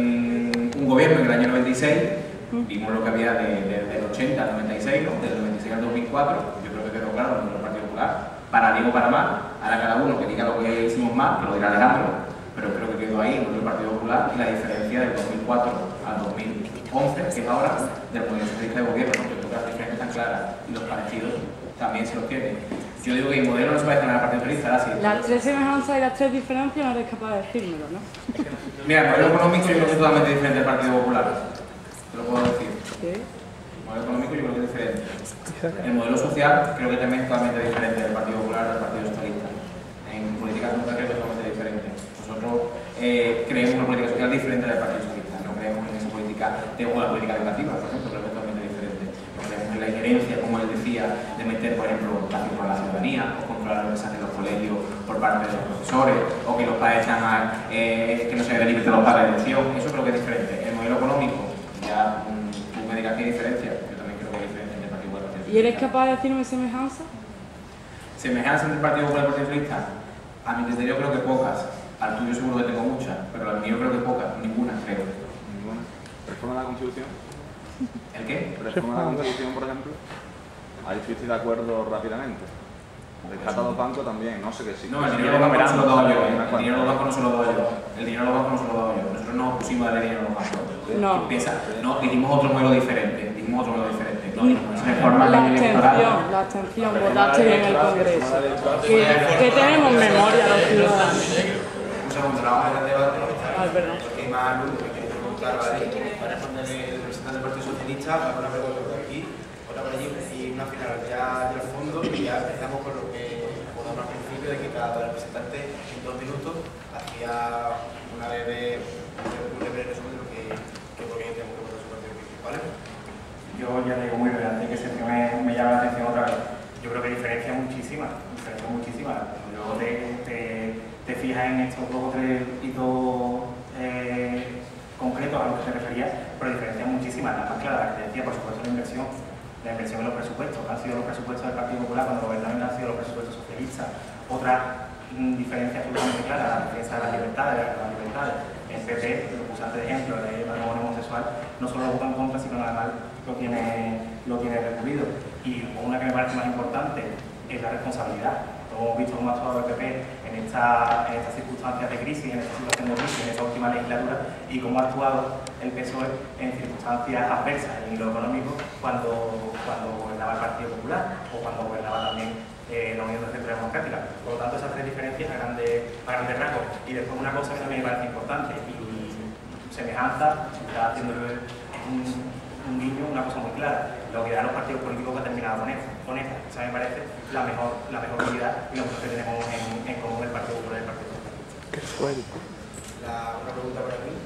un gobierno en el año 96, vimos lo que había del 80 al 96, ¿no? Del 96 al 2004, yo creo que quedó claro en el Partido Popular, para bien o para mal, ahora cada uno que diga lo que hicimos mal, que lo dirá Alejandro, pero creo que quedó ahí en el Partido Popular y la diferencia del 2004 al 2011, que es ahora, del modelo socialista de gobierno, ¿no? Que creo que las diferencias están claras y los parecidos también se los tienen. Yo digo que el modelo no se parece nada al Partido Socialista, ahora sí. Las 3 semejanzas y las 3 diferencias no eres capaz de decírmelo, ¿no? Mira, el modelo económico yo creo que es totalmente diferente del Partido Popular. Te lo puedo decir. ¿Qué? El modelo económico yo creo que es diferente. El modelo social creo que también es totalmente diferente del Partido Popular del Partido Socialista. En política social creo que es totalmente diferente. Nosotros creemos una política social diferente del Partido Socialista. No creemos en esa política de la política educativa, por ejemplo, creo que es totalmente diferente. No creemos en la injerencia, como él decía, de meter, por ejemplo, votación por la ciudadanía o controlar los mensajes de los colegios por parte de los profesores o que los padres están que no se dé límite a los padres de elección. Eso creo que es diferente. El modelo económico, ya tú me dirás que hay diferencia, yo también creo que hay diferencia entre el Partido Popular y el Partido Socialista. ¿Y eres capaz de decirme semejanza? ¿Semejanza entre el Partido Popular y el Partido Socialista? A mi criterio creo que pocas. Al tuyo seguro que tengo muchas, pero al mío creo que pocas, ninguna creo. ¿Ninguna? ¿Reforma de la Constitución? ¿El qué? ¿Reforma de la Constitución, por ejemplo? Ahí estoy de acuerdo rápidamente. Rescata a los bancos también, no sé qué sí. No, el dinero de los bancos no se lo doy yo, el dinero de los bancos no se lo doy yo. El dinero de los bancos no se lo doy yo. Nosotros nos pusimos a darle dinero a los bancos. No. No, dijimos otro modelo diferente. La abstención, votaste en el Congreso. Que tenemos memoria los ciudadanos. Un segundo, la vamos a dejar debate. Perdón. Porque hay más alumnos que quieren preguntar, ¿vale? Para responderle el representante del Partido Socialista, una pregunta por aquí, otra por allí y una final ya del fondo y ya empezamos con lo que acordamos al principio de que cada representante en 2 minutos hacía una breve resumen de lo que por qué tenemos que votar su partido político, ¿vale? Yo ya digo muy breve, que siempre me llama la atención otra vez. Yo creo que diferencia muchísima. Luego te fijas en estos 2 o 3 hitos concretos a los que te referías, pero diferencia muchísima. La más clara, la que te decía, por supuesto, la inversión. la inversión en los presupuestos, que han sido los presupuestos del Partido Popular cuando gobernaron, han sido los presupuestos socialistas. Otra diferencia absolutamente clara, la defensa de las libertades. El PP, lo puse antes de ejemplo, el matrimonio homosexual, no solo lo votó en contra, sino además lo tiene recurrido. Y una que me parece más importante es la responsabilidad. Hemos visto cómo ha actuado el PP en estas circunstancias de crisis, en esta situación de crisis, en esta última legislatura, y cómo ha actuado el PSOE en circunstancias adversas en lo económico cuando gobernaba el Partido Popular o cuando gobernaba también la Unión de Centro Democrática. Por lo tanto, esas tres diferencias a grandes rasgos. Y después una cosa que también me parece importante, y semejanza, está haciendo un guiño, una cosa muy clara. La unidad de los partidos políticos va terminada con esta. Esa me parece la mejor unidad y lo mejor que tenemos en común el Partido Popular y el Partido Socialista. Qué suerte. Una pregunta para mí.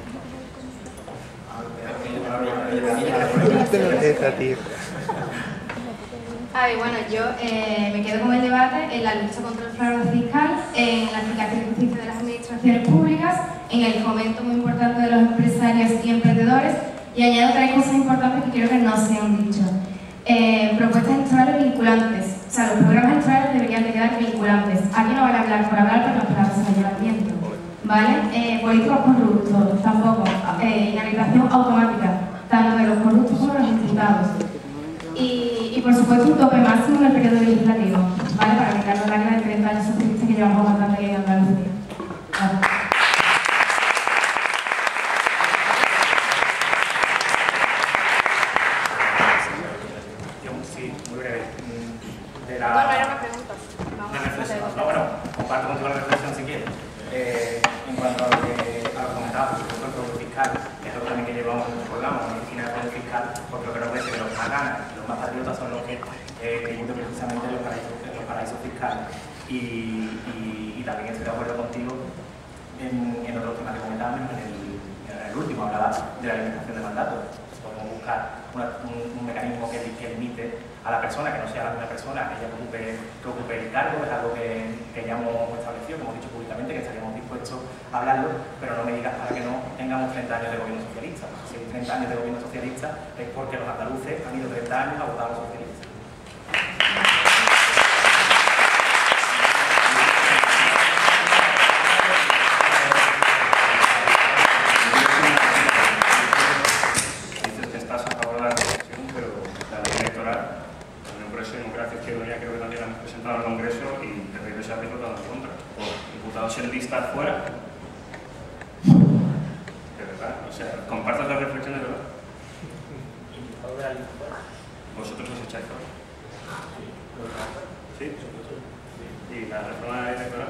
Bueno, yo me quedo con el debate en la lucha contra el fraude fiscal, en la eficacia y justicia de las administraciones públicas, en el fomento muy importante de los empresarios y emprendedores, y añado tres cosas importantes que creo que no se han dicho. Propuestas electorales vinculantes. O sea, los programas electorales deberían de quedar vinculantes. Aquí no van a hablar por hablar, pero las palabras se llevan viento. ¿Vale? Políticos corruptos, tampoco. Inhabilitación automática, tanto de los corruptos como de los imputados. Y por supuesto un tope máximo en el periodo legislativo, ¿vale? Para quitarnos la larga de 30 años socialistas que llevamos bastante en Andalucía. ¿Vale? Bueno, era una pregunta. Comparto contigo la reflexión si quieres. En cuanto a lo que comentaba, por ejemplo, el fraude fiscal, que es algo también que llevamos en el programa, la medicina del fraude fiscal, porque lo que nos parece que los más ganan, los más patriotas son los que creyendo precisamente en los paraísos fiscales. Y también estoy de acuerdo contigo en otros temas que comentábamos, en el último, hablaba de la limitación de mandatos. Podemos buscar un mecanismo que limite a la persona, que no sea la misma persona, que ella ocupe el cargo. Es algo que ya hemos establecido, que hemos dicho públicamente, que estaríamos dispuestos a hablarlo, pero no me digas para que no tengamos 30 años de gobierno socialista. Si hay 30 años de gobierno socialista es porque los andaluces han ido 30 años a votar a los socialistas. Ser listas fuera, de verdad, o sea, compartas la reflexión de verdad. Vosotros os echáis fuera. ¿Sí? ¿Y la reforma de la ley electoral?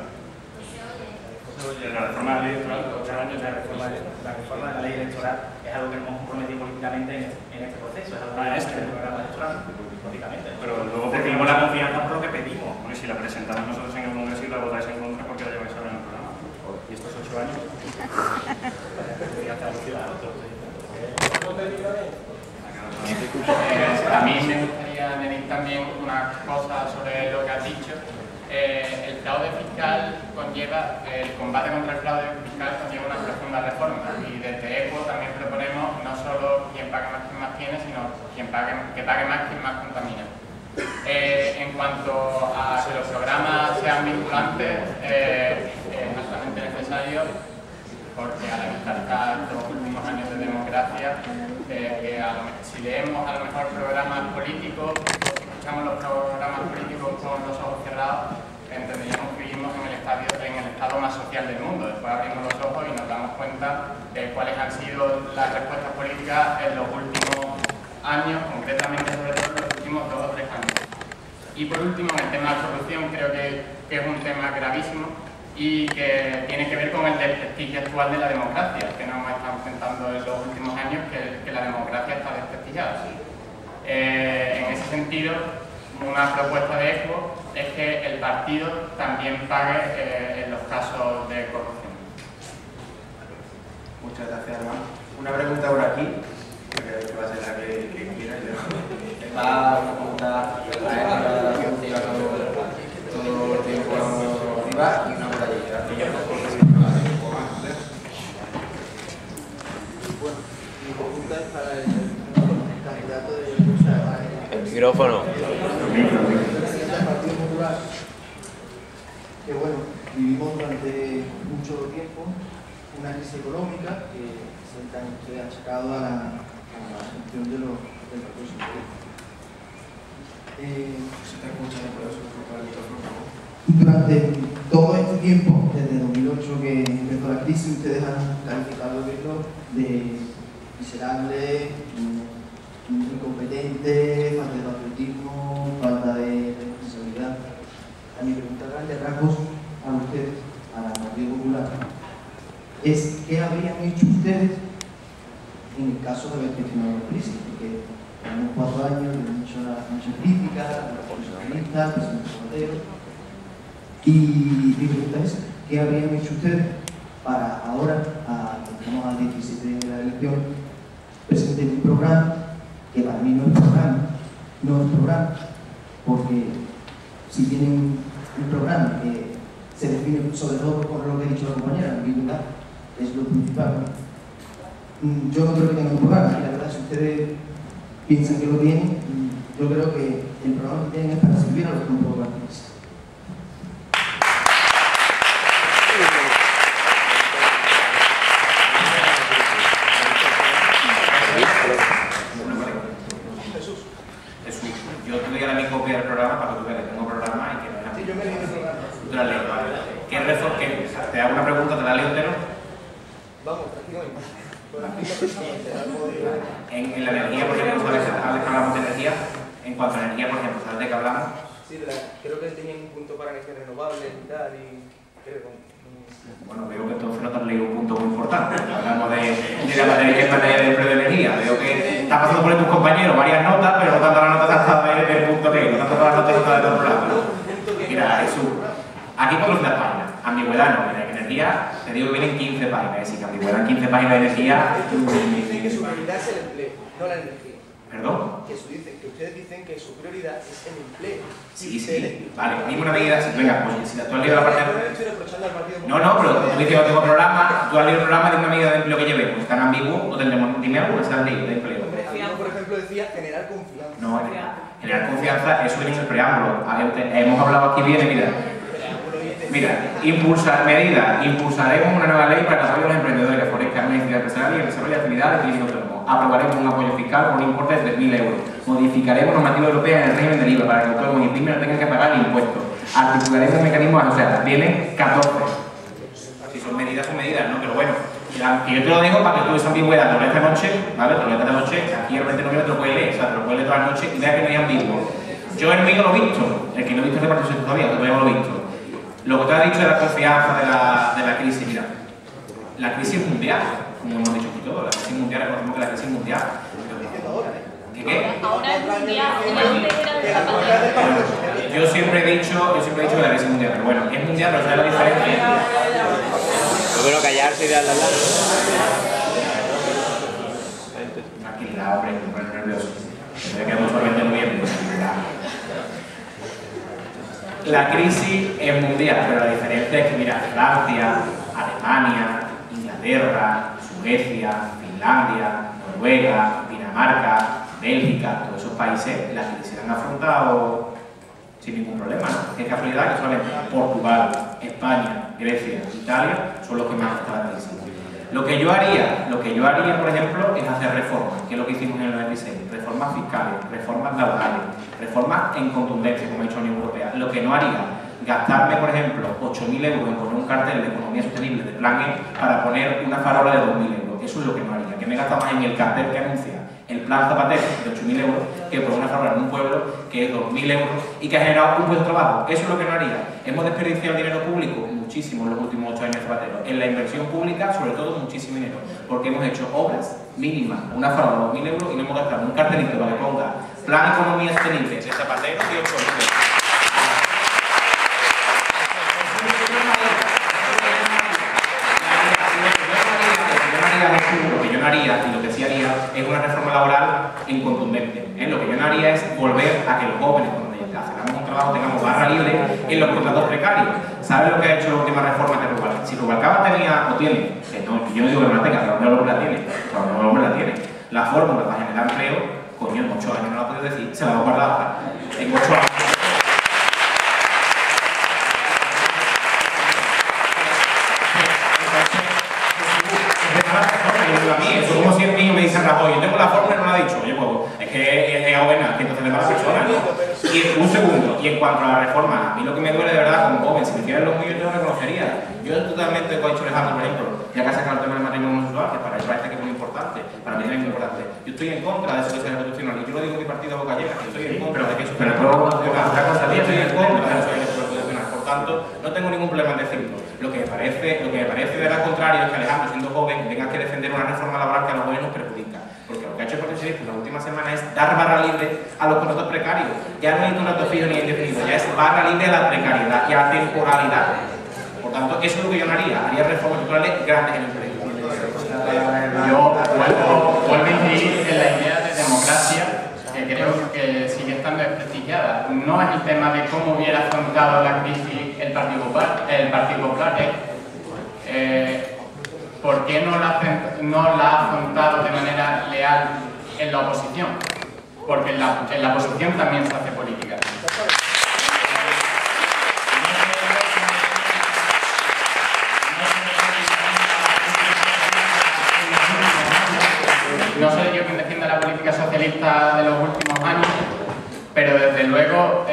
La reforma de la ley electoral, 8 años de reforma. La reforma de la ley electoral es algo que hemos comprometido políticamente en este proceso, es algo que el programa electoral, políticamente. Pero luego tenemos la confianza por lo que pedimos. Bueno, y si la presentamos nosotros en el Congreso y la votáis en contra, ¿por qué la lleváis ahora en el programa? Y estos 8 años. A mí me gustaría añadir también una cosa sobre lo que has dicho. El fraude fiscal conlleva, el combate contra el fraude fiscal conlleva una profunda reforma, y desde ECO también proponemos no solo quien pague más quien más tiene, sino que pague más quien más contamina. En cuanto a que los programas sean vinculantes, es absolutamente necesario, porque a la vista están los últimos años de democracia, que si leemos a lo mejor programas políticos, escuchamos los programas políticos con los ojos cerrados, entenderíamos que vivimos en el estado más social del mundo. Después abrimos los ojos y nos damos cuenta de cuáles han sido las respuestas políticas en los últimos años, concretamente sobre todo en los últimos 2 o 3 años. Y por último, en el tema de corrupción, creo que es un tema gravísimo y que tiene que ver con el desprestigio actual de la democracia, que nos estamos enfrentando en los últimos años, que la democracia está desprestigiada. En ese sentido, una propuesta de ECO es que el partido también pague en los casos de corrupción. Muchas gracias, hermano. Una pregunta por aquí, que va a ser la que quiera yo. Va una pregunta todo el tiempo arriba y una por allí. Bueno, mi pregunta es para el candidato de Micrófono. Que bueno, vivimos durante mucho tiempo una crisis económica que se ha achacado a la gestión del Partido Socialista. Durante todo este tiempo, desde 2008 que empezó la crisis, ustedes han calificado el gobierno de miserable, incompetente, falta de patriotismo, falta de responsabilidad. A mi pregunta grande rasgos a ustedes, a la Partido Popular, es ¿qué habrían hecho ustedes en el caso de haber gestionado la crisis? Porque tenemos 4 años de muchas críticas, a los socialistas, al presidente Zapatero, y mi pregunta es ¿qué habrían hecho ustedes para ahora, estamos al 17 de la elección, presenten un programa que para mí no es programa, porque si tienen un programa que se define sobre todo por lo que ha dicho la compañera, la ambigüedad es lo principal. Yo no creo que tengan un programa, y la verdad, si ustedes piensan que lo tienen, yo creo que el programa que tienen es para servir a los grupos grandes. Yo te voy a dar mi copia del programa para que tú veas que tengo programa y que no es. Sí, yo me leí el programa. Tú la lees, vale. Te hago una pregunta, ¿te la leo entero? Vamos, tranquilamente. En la energía, por ejemplo, ¿sabes que hablamos de energía? En cuanto a energía, por ejemplo, ¿sabes de qué hablamos? Sí, creo que tenía un punto para energías renovables y tal, Bueno, veo que entonces no te has leído un punto muy importante. Hablamos de la materia de empleo de energía. Veo que está pasando por tus compañeros varias notas, pero no tanto las notas hasta del punto que, no tanto todas las notas de otro lado. Mira, Jesús, aquí pongo las páginas. Ambigüedad no, en energía te digo que vienen 15 páginas. Es decir, que ambigüedad en 15 páginas de energía. Que su prioridad es el empleo, no la energía. ¿Perdón? Que ustedes dicen que su prioridad es el empleo. Sí. Vale, dime una medida. Venga, pues si tú has leído la parte. No, pero tú dices que no tengo programa, tú has leído el programa de una medida de empleo que lleve. Pues tan ambiguo, no tendremos. Dime alguna, se han leído de empleo. Por ejemplo, decía generar confianza. No, generar confianza, eso viene en el preámbulo. Hemos hablado aquí bien, mira, impulsaremos una nueva ley para el apoyo a los emprendedores que favorezcan una identidad empresarial y el desarrollo de actividades de turismo autónomo. Aprobaremos un apoyo fiscal por un importe de 3.000 euros. Modificaremos normativa europea en el régimen del IVA para que los autónomos y pymes no tengan que pagar el impuesto. Articularemos mecanismos, o sea, vienen 14. Si son medidas, ¿no? Pero bueno, y yo te lo digo para que tú esa ambigüedad te lo lees esta noche, ¿vale? Te lo lees esta noche, aquí el 29 te lo puedes leer, o sea, te lo puedes leer toda la noche y vea que no hay ambiguo. Yo el mío lo he visto, el que no he visto es de Partido Socialista todavía no lo he visto. Lo que te has dicho de la confianza de la crisis, mira, la crisis mundial, como hemos dicho aquí todos, la crisis mundial, reconocemos que la crisis mundial. ¿Qué? Ahora es mundial, antes era de Zapatero. Yo siempre he dicho que la crisis mundial, pero bueno, es mundial, pero ¿sabes la diferencia? No quiero callarse y darle al lado. Tranquilidad, hombre, no me nervioso. Me quedo solamente muy bien. La crisis es mundial, pero la diferencia es que, mira, Francia, Alemania, Inglaterra, Suecia, Finlandia, Noruega, Dinamarca, Bélgica, todos esos países, la crisis la han afrontado sin ningún problema, ¿no? Qué casualidad que solamente Portugal, España, Grecia, Italia son los que más afectan la crisis. Lo que yo haría, por ejemplo, es hacer reformas, que es lo que hicimos en el 96, reformas fiscales, reformas laborales, reformas en contundencia, como ha dicho la Unión Europea. Lo que no haría, gastarme, por ejemplo, 8.000 euros en poner un cartel de economía sostenible de Plan E para poner una farola de 2.000 euros. Eso es lo que no haría, que me gasta más en el cartel que anuncia el plan Zapatero de 8.000 euros que por una farola en un pueblo que es 2.000 euros y que ha generado un puesto de trabajo. Eso es lo que no haría. Hemos desperdiciado dinero público muchísimo en los últimos 8 años de Zapatero. En la inversión pública, sobre todo, muchísimo dinero. Porque hemos hecho obras mínimas, una farola de 2.000 euros y no hemos gastado un cartelito para que ponga Plan Economía Sostenible de Zapatero y 8.000 euros. Lo que yo no haría, y lo que sí haría, es una reforma laboral incontundente. Lo que yo no haría es volver a que los jóvenes, cuando hagamos un trabajo, tengamos barra libre en los contratos precarios. ¿Sabes lo que ha hecho la última reforma de Rubalcaba? Si Rubalcaba tenía o tiene, que no, yo no digo que no la tenga, pero no la tiene, la fórmula para generar empleo Coño, en 8 años no lo ha podido decir, se la va a guardar ahora. En 8 años. A mí, eso como si el niño me dice Rajoy, yo tengo la fórmula y no la ha dicho. Oye, pues es que es buena, que entonces es mala persona, ¿no? Y un segundo, y en cuanto a la reforma, a mí lo que me duele de verdad como joven, si me hicieran los míos yo no reconocería. Yo totalmente, como ha dicho Alejandro, por ejemplo, ya que ha sacado el tema del matrimonio homosexual, que para él parece que es muy importante, para mí es muy importante. Yo estoy en contra de eso que sea constitucional, y yo lo digo en mi partido a boca llena, que estoy en contra de que eso sea constitucional. Yo estoy en contra de eso que sea constitucional, por tanto, no tengo ningún problema en decirlo. Lo que me parece de verdad contrario es que Alejandro, siendo joven, tenga que defender una reforma laboral que a los jóvenes nos perjudica. Porque lo que ha hecho el Partido Socialista en la última semana es dar barra libre a los contratos precarios. Ya no hay contrato fijo ni indefinido, ya es barra libre a la precariedad y a la temporalidad. Por tanto, eso es lo que yo no haría. Haría reformas estructurales grandes en el empleo. Yo vuelvo a incidir en la idea de democracia, que creo que sigue estando desprestigiada. No es el tema de cómo hubiera afrontado la crisis el Partido Popular, ¿por qué no la ha afrontado de manera leal en la oposición? Porque en la oposición también se hace política. No soy yo quien defienda la política socialista de los últimos años, pero desde luego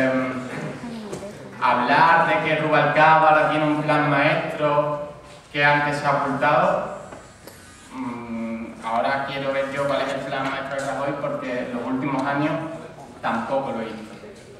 hablar de que Rubalcaba tiene un plan maestro que antes se ha ocultado, ahora quiero ver yo cuál es el plan maestro de Rajoy, porque en los últimos años tampoco lo hizo.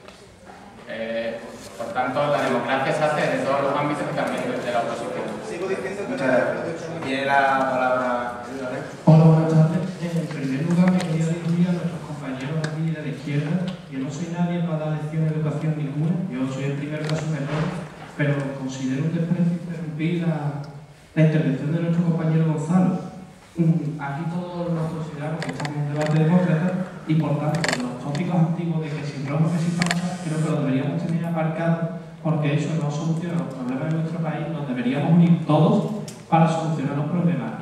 Por tanto, la democracia se hace de todos los ámbitos y también desde la oposición. Muchas gracias. Tiene la palabra. Hola, buenas tardes. En primer lugar, me quería dirigir a nuestros compañeros aquí de la izquierda. Yo no soy nadie para dar lección de educación ninguna. Yo soy el primero que asume error, pero considero un desprecio interrumpir la intervención de nuestro compañero Gonzalo. Aquí todos nos consideramos que estamos en un debate demócrata y, por tanto, los tópicos antiguos de que si broma, que si falsa, creo que los deberíamos tener aparcados, porque eso no soluciona los problemas de nuestro país. Nos deberíamos unir todos para solucionar los problemas.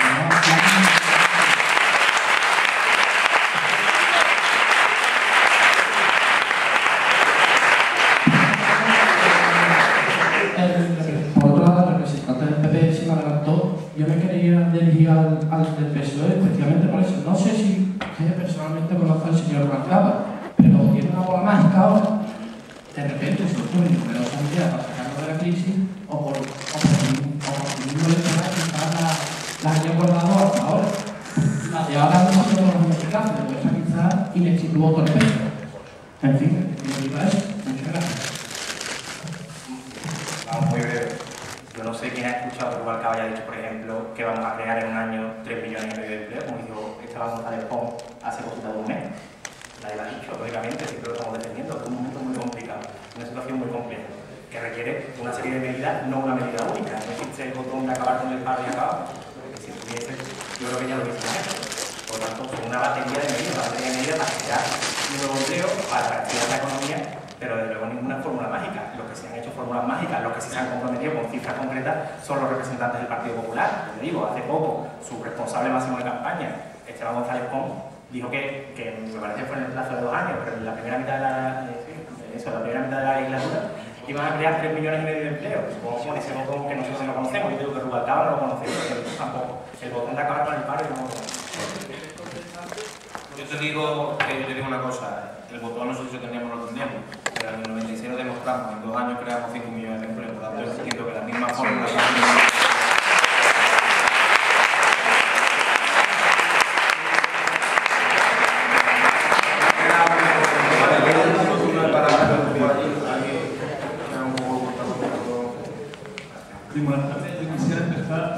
Por otro lado, el representante del PP se me adelantó. Yo me quería dirigir al del PSOE, especialmente por eso. No sé si usted personalmente conoce al señor Rubalcaba, pero tiene una bola mágica ahora. De repente se ocurre numerosas ideas para sacarlo de la crisis o por mismo electoral que las haya guardado hasta ahora. La de ahora no son los mexicanos, demuestra quizás inexituo torpeza. En fin, digo eso. Muchas gracias. Vamos muy breve. Yo no sé quién ha escuchado que Rubalcaba haya dicho, por ejemplo, que vamos a crear en un año 3 millones y medio de empleo, como dijo Esteban González Pons hace poquito de un mes. Nadie lo ha dicho, lógicamente, siempre lo estamos defendiendo. Es un momento muy complicado, una situación muy compleja, que requiere una serie de medidas, no una medida única. No existe el botón de acabar con el paro y acabar, porque si tuviese, yo creo que ya lo hubiesen hecho. Por lo tanto, son una batería de medidas para crear un nuevo empleo, para reactivar la economía, pero desde luego ninguna fórmula mágica. Los que se han hecho fórmulas mágicas, los que sí se han comprometido con cifras concretas, son los representantes del Partido Popular. Te digo, hace poco, su responsable máximo de campaña, Esteban González Pons, dijo que me parece que fue en el plazo de 2 años, pero en la primera mitad de la primera mitad de la legislatura iban a crear 3 millones y medio de empleos. Supongo que ese botón que nosotros no conocemos, yo digo que Rubalcaba no lo conocemos, pero nosotros tampoco. El botón de acabar con el paro y no lo conocemos. Yo te digo una cosa, el botón nosotros lo teníamos, lo tendríamos, pero en el 96 lo demostramos, en 2 años creamos 5 millones de empleos, por lo tanto yo entiendo que la misma fórmula. Buenas tardes, yo quisiera empezar,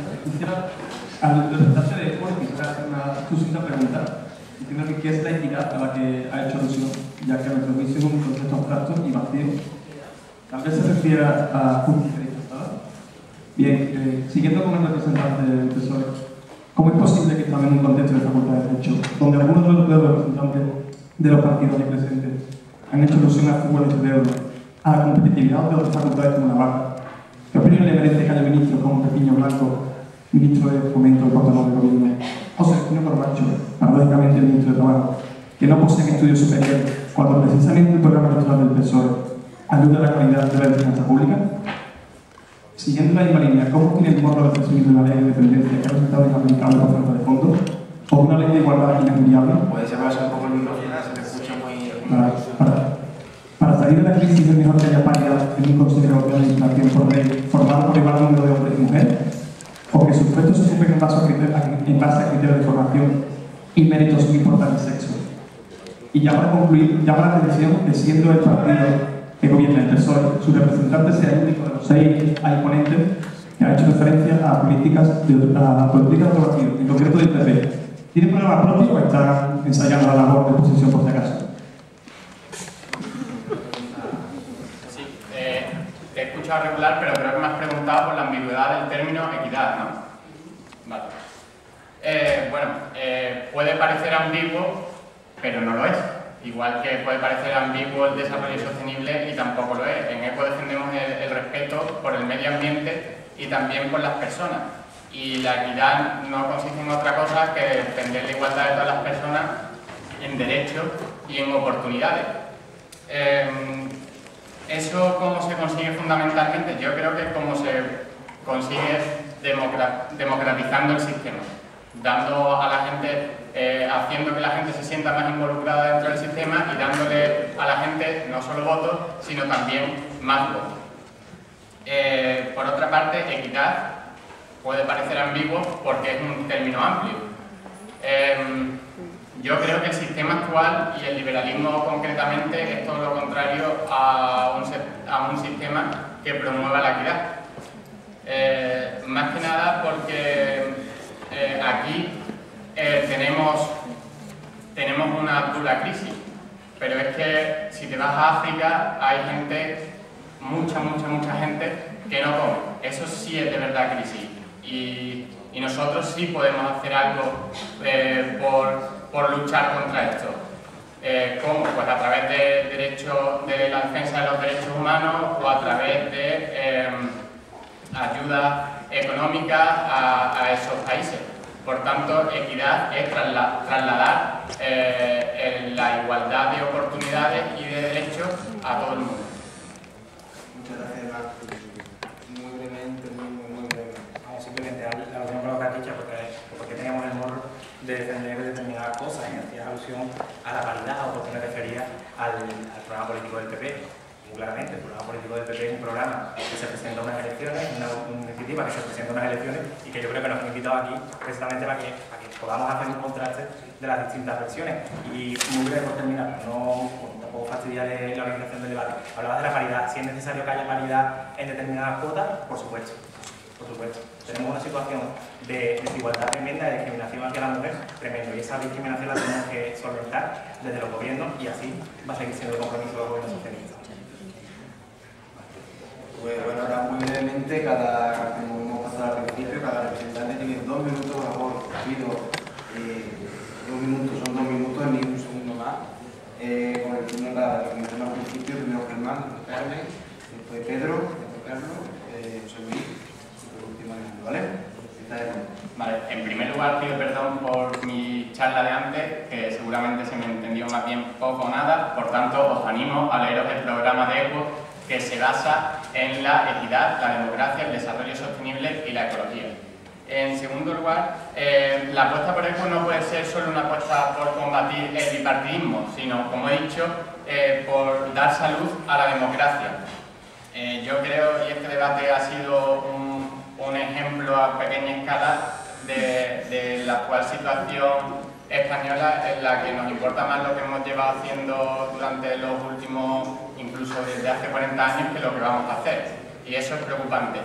al representarse de Juan, quisiera hacer una sucinta pregunta. Entiendo que es la entidad a la que ha hecho alusión, ya que a nuestro juicio es un concepto abstracto y vacío. Tal vez se refiera a justicia disfrazada. Bien, siguiendo con el representante del PSOE, ¿cómo es posible que estamos en un contexto de facultad de Derecho, donde algunos de los representantes de los partidos aquí presentes han hecho alusión a fútbol de euro, a la competitividad de otras facultades como Navarra? ¿Qué opinión le merece que haya ministros como Pepiño Blanco, ministro de Fomento y portavoz del Gobierno, o Sergio Corbacho, paradójicamente el ministro de Trabajo, que no poseen estudios superiores, cuando precisamente el programa electoral del PSOE ayuda a la calidad de la enseñanza pública? Siguiendo la misma línea, ¿cómo tiene el modo de represión de la ley de dependencia que ha resultado inaplicable por falta de fondos? ¿O una ley de igualdad inenviable? Puede separarse un poco el micrófono, se te escucha muy... Para salir de la crisis es mejor que haya paridad en un Consejo Europeo de Legislación por ley formado por igual número de hombres y mujeres, o que sus puestos se ocupen en base a criterios de formación y méritos sin importar el sexo. Y ya para concluir, llama la atención que siendo el partido que gobierna el PSOE, su representante sea el único de los 6 ponentes que ha hecho referencia a políticas automotivas, en concreto del PP. ¿Tiene problemas propios o están ensayando la labor de oposición por si acaso? Sí, te he escuchado regular, pero creo que me has preguntado por la ambigüedad del término equidad, ¿no? Vale. Puede parecer ambiguo, pero no lo es. Igual que puede parecer ambiguo el desarrollo sostenible y tampoco lo es. En ECO defendemos el respeto por el medio ambiente y también por las personas. Y la equidad no consiste en otra cosa que defender la igualdad de todas las personas en derechos y en oportunidades. ¿Eso cómo se consigue fundamentalmente? Yo creo que como se consigue democratizando el sistema, dando a la gente, haciendo que la gente se sienta más involucrada dentro del sistema y dándole a la gente no solo votos, sino también más votos. Por otra parte, equidad puede parecer ambiguo porque es un término amplio. Yo creo que el sistema actual y el liberalismo concretamente es todo lo contrario a un sistema que promueva la equidad. Más que nada porque aquí tenemos una dura crisis, pero es que si te vas a África hay gente, mucha gente que no come. Eso sí es de verdad crisis y nosotros sí podemos hacer algo por luchar contra esto. ¿Cómo? Pues a través de la defensa de los derechos humanos o a través de ayuda económica a esos países. Por tanto, equidad es trasladar la igualdad de oportunidades y de derechos a todo el mundo. Muchas gracias, Iván. Muy brevemente, muy brevemente. Vamos, simplemente a la alusión con lo que has dicho, porque teníamos el morro de defender determinadas cosas y hacías alusión a la paridad o porque me refería al programa político del PP. Muy claramente, el programa político del PP es un programa que se presenta a unas elecciones, una iniciativa que se presenta a unas elecciones y que yo creo que nos han invitado aquí precisamente para que podamos hacer un contraste de las distintas versiones. Y muy breve por terminar, no tampoco fastidiar la organización del debate. Hablabas de la paridad. Si es necesario que haya paridad en determinadas cuotas, por supuesto. Por supuesto. Tenemos una situación de desigualdad tremenda, de discriminación hacia la mujer tremendo, y esa discriminación la tenemos que solventar desde los gobiernos y así va a seguir siendo el compromiso de los gobiernos socialistas. Pues bueno, ahora muy brevemente, como hemos pasado al principio, cada representante tiene 2 minutos, por favor, pido 2 minutos, son 2 minutos, ni un segundo más. Con el turno que mencioné al principio, primero Germán, después Carmen, después Pedro, después Carlos, José Luis, y por último Alejandro, ¿vale? Vale, en primer lugar pido perdón por mi charla de antes, que seguramente se me entendió más bien poco o nada, por tanto os animo a leeros el programa de ECO, que se basa en la equidad, la democracia, el desarrollo sostenible y la ecología. En segundo lugar, la apuesta por ECO no puede ser solo una apuesta por combatir el bipartidismo, sino, como he dicho, por dar salud a la democracia. Yo creo, y este debate ha sido un ejemplo a pequeña escala de la actual situación española, en la que nos importa más lo que hemos llevado haciendo durante los últimos, incluso desde hace 40 años, que lo que vamos a hacer. Y eso es preocupante.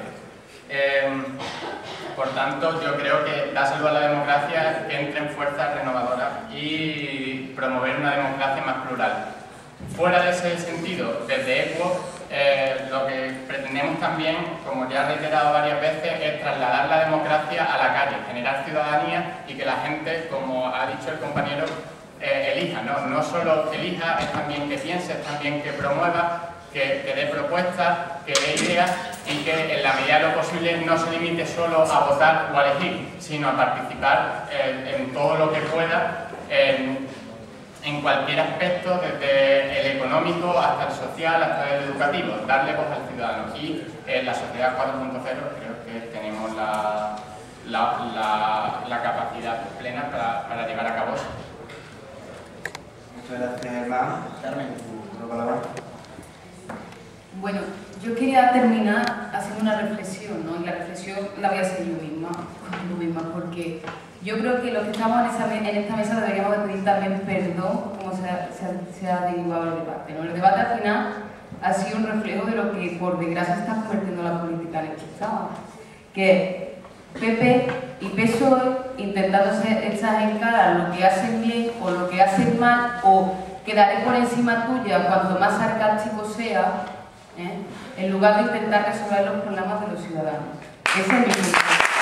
Por tanto, yo creo que da salud a la democracia que entren fuerzas renovadoras y promover una democracia más plural. Fuera de ese sentido, desde ECO, lo que pretendemos también, como ya he reiterado varias veces, es trasladar la democracia a la calle, generar ciudadanía y que la gente, como ha dicho el compañero, elija. No solo que elija, es también que piense, es también que promueva, que dé propuestas, que dé ideas y que en la medida de lo posible no se limite solo a votar o a elegir, sino a participar en todo lo que pueda en cualquier aspecto, desde el económico hasta el social, hasta el educativo, darle voz al ciudadano. Y en la sociedad 4.0 creo que tenemos la capacidad plena para llevar a cabo eso. Muchas gracias, Germán. Carmen, tu palabra. Bueno, yo quería terminar haciendo una reflexión, ¿no? Y la reflexión la voy a hacer yo misma, porque yo creo que los que estamos en esta mesa deberíamos de pedir también perdón, como se ha derivado el debate, ¿no? El debate al final ha sido un reflejo de lo que por desgracia está convirtiendo la política en el que estamos, que PP y PSOE intentándose echar en cara lo que hacen bien o lo que hacen mal, o quedaré por encima tuya cuanto más sarcástico sea, en lugar de intentar resolver los problemas de los ciudadanos. Ese es mi punto.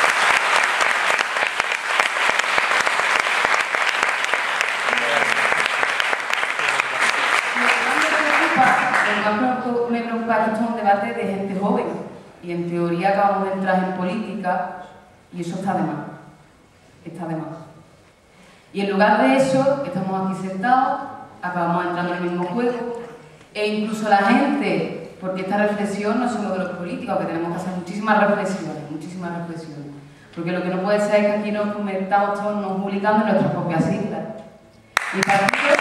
Me preocupa que esto es un debate de gente joven y en teoría acabamos de entrar en política y eso está de más. Está de más. Y en lugar de eso, estamos aquí sentados, acabamos entrando en el mismo juego e incluso la gente, porque esta reflexión no es solo de los políticos, que tenemos que hacer muchísimas reflexiones, porque lo que no puede ser es que aquí nos convertamos todos, nos publicamos en nuestras propias islas. Y el partido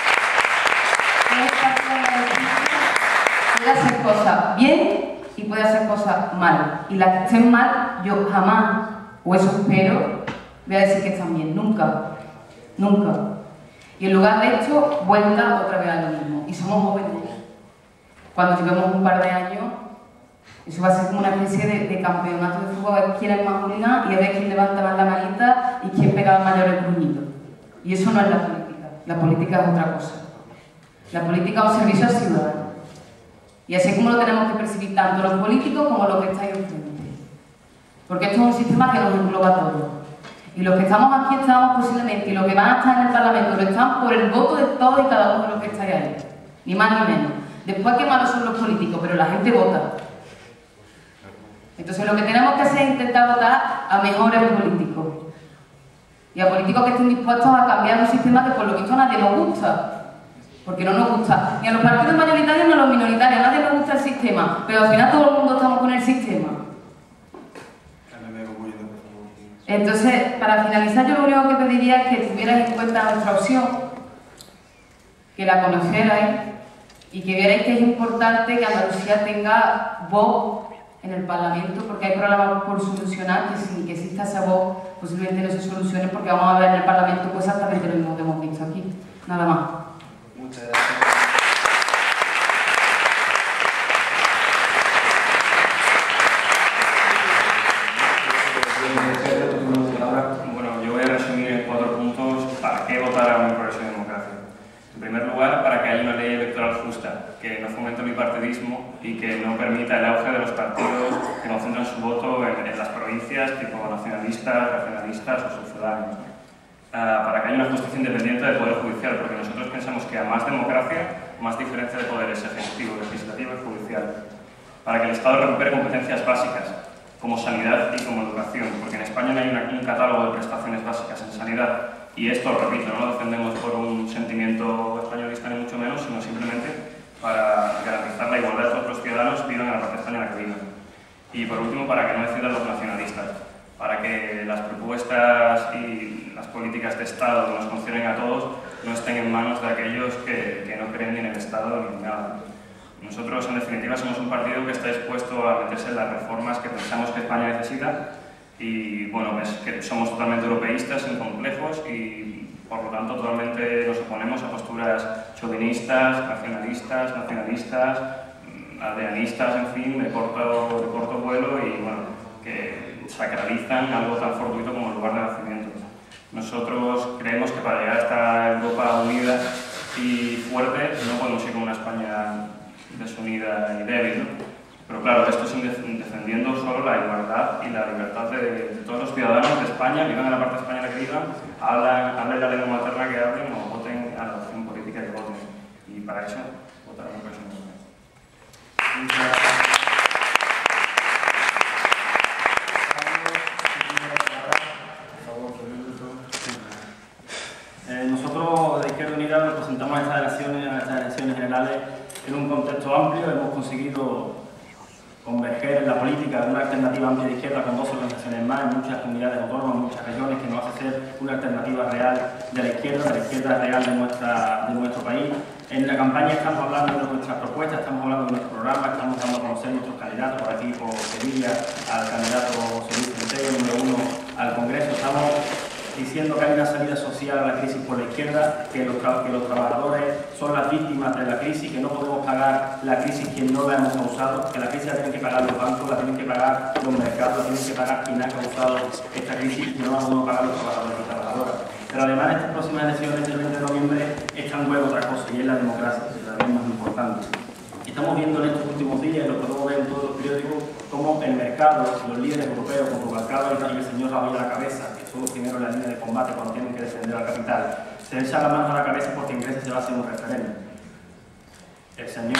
puede hacer cosas bien y puede hacer cosas mal. Y las que estén mal, yo jamás, o eso espero, voy a decir que están bien. Nunca. Nunca. Y en lugar de esto, vuelta otra vez a lo mismo. Y somos jóvenes. Cuando llevemos un par de años, eso va a ser como una especie de campeonato de fútbol, a ver quién es más hooligan y a ver quién levanta más la manita y quién pega mayores puñitos. Y eso no es la política. La política es otra cosa. La política es un servicio al ciudadano. Y así es como lo tenemos que percibir tanto los políticos como los que estáis enfrente. Porque esto es un sistema que nos engloba a todos. Y los que estamos aquí estamos posiblemente, y los que van a estar en el Parlamento, lo están por el voto de todos y cada uno de los que estáis ahí. Ni más ni menos. Después, qué malos son los políticos, pero la gente vota. Entonces, lo que tenemos que hacer es intentar votar a mejores políticos. Y a políticos que estén dispuestos a cambiar un sistema que por lo visto a nadie nos gusta. Porque no nos gusta ni a los partidos mayoritarios ni a los minoritarios. A nadie nos gusta el sistema, pero al final todo el mundo estamos con el sistema. Entonces, para finalizar, yo lo único que pediría es que tuvierais en cuenta nuestra opción, que la conocierais y que vierais que es importante que Andalucía tenga voz en el Parlamento, porque hay problemas por solucionar que sin que exista esa voz posiblemente no se solucione, porque vamos a hablar en el Parlamento pues exactamente lo mismo que hemos visto aquí. Nada más. Muchas gracias. Bueno, yo voy a resumir en 4 puntos para qué votar a un progreso de democracia. En primer lugar, para que haya una ley electoral justa, que no fomente el bipartidismo y que no permita el auge de los partidos que concentran su voto en las provincias, tipo nacionalistas, regionalistas o sucedáneos. Para que haya una justicia independiente del Poder Judicial, porque nosotros pensamos que a más democracia, más diferencia de poderes ejecutivo, legislativo y judicial. Para que el Estado recupere competencias básicas, como sanidad y como educación, porque en España no hay un catálogo de prestaciones básicas en sanidad, y esto, repito, no lo defendemos por un sentimiento españolista ni mucho menos, sino simplemente para garantizar la igualdad de todos los ciudadanos, vivan en la parte de España en la que vivan. Y por último, para que no decidan los nacionalistas, para que las propuestas y las políticas de Estado que nos funcionen a todos no estén en manos de aquellos que no creen ni en el Estado ni en nada. Nosotros, en definitiva, somos un partido que está dispuesto a meterse en las reformas que pensamos que España necesita y, bueno, es que somos totalmente europeístas, sin complejos y, por lo tanto, totalmente nos oponemos a posturas chauvinistas, nacionalistas, aldeanistas, en fin, de corto vuelo y, bueno, que sacralizan algo tan fortuito como el lugar de nacimiento. Nosotros creemos que para llegar a esta Europa unida y fuerte no podemos ir con una España desunida y débil, ¿no? Pero claro, esto es defendiendo solo la igualdad y la libertad de todos los ciudadanos de España, vivan en la parte de España en la que vivan, hablen la lengua materna que hablen o voten a la opción política que voten. Y para eso votaremos por eso. Muchas gracias. Nosotros de Izquierda Unida años hemos conseguido converger en la política de una alternativa amplia de izquierda con 2 organizaciones más en muchas comunidades autónomas, en muchas regiones, que nos hace ser una alternativa real de la izquierda real de nuestro país. En la campaña estamos hablando de nuestras propuestas, estamos hablando de nuestro programa, estamos dando a conocer nuestros candidatos, por aquí por Sevilla, al candidato José Luis Centello, número 1 al Congreso. Estamos diciendo que hay una salida social a la crisis por la izquierda, que los trabajadores son las víctimas de la crisis, que no podemos pagar la crisis quien no la hemos causado, que la crisis la tienen que pagar los bancos, la tienen que pagar los mercados, la tienen que pagar quien ha causado esta crisis y no la podemos pagar los trabajadores y trabajadoras. Pero además, estas próximas elecciones del 20 de noviembre está en juego otra cosa, y es la democracia, que es la más importante. Estamos viendo en estos últimos días, y lo podemos ver en todos los periódicos, cómo el mercado, los líderes europeos, como Rubalcaba y el señor Rajoy a la cabeza, que son los primeros en la línea de combate cuando tienen que defender al capital, se echan las manos a la cabeza porque en Grecia se va a hacer un referéndum. El señor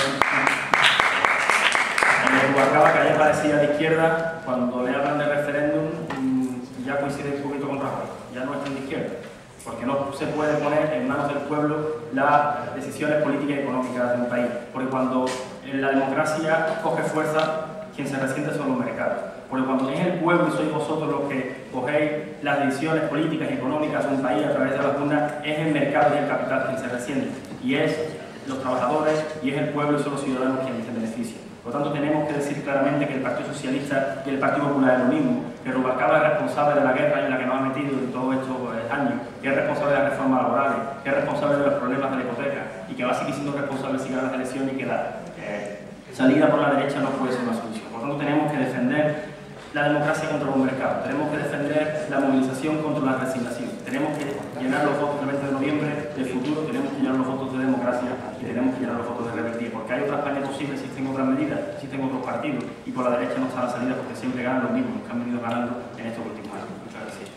Rubalcaba, que ayer parecía de izquierda, cuando le hablan de referéndum, ya coincide un poquito con Rajoy, ya no está de izquierda, porque no se puede poner en manos del pueblo las decisiones políticas y económicas de un país, porque cuando la democracia coge fuerza, quien se resiente son los mercados, porque cuando es el pueblo y sois vosotros los que cogéis las decisiones políticas y económicas de un país a través de las urnas, es el mercado y el capital quien se resiente, y es los trabajadores y es el pueblo y son los ciudadanos quienes se benefician. Por lo tanto, tenemos que decir claramente que el Partido Socialista y el Partido Popular es lo mismo, que Rubalcaba es responsable de la guerra en la que nos ha metido en todos estos años, que es responsable de las reformas laborales, que es responsable de los problemas de la hipoteca y que va a seguir siendo responsable si gana las elecciones y que la salida por la derecha no puede ser una solución. Por lo tanto, tenemos que defender la democracia contra los mercados, tenemos que defender la movilización contra la resignación, tenemos que llenar los votos del 20 de noviembre del futuro, tenemos que llenar los votos de democracia y tenemos que llenar los votos de rebeldía, porque hay otra España posible, existen otras medidas, existen otros partidos y por la derecha no está la salida porque siempre ganan los mismos que han venido ganando en estos últimos años. Muchas gracias.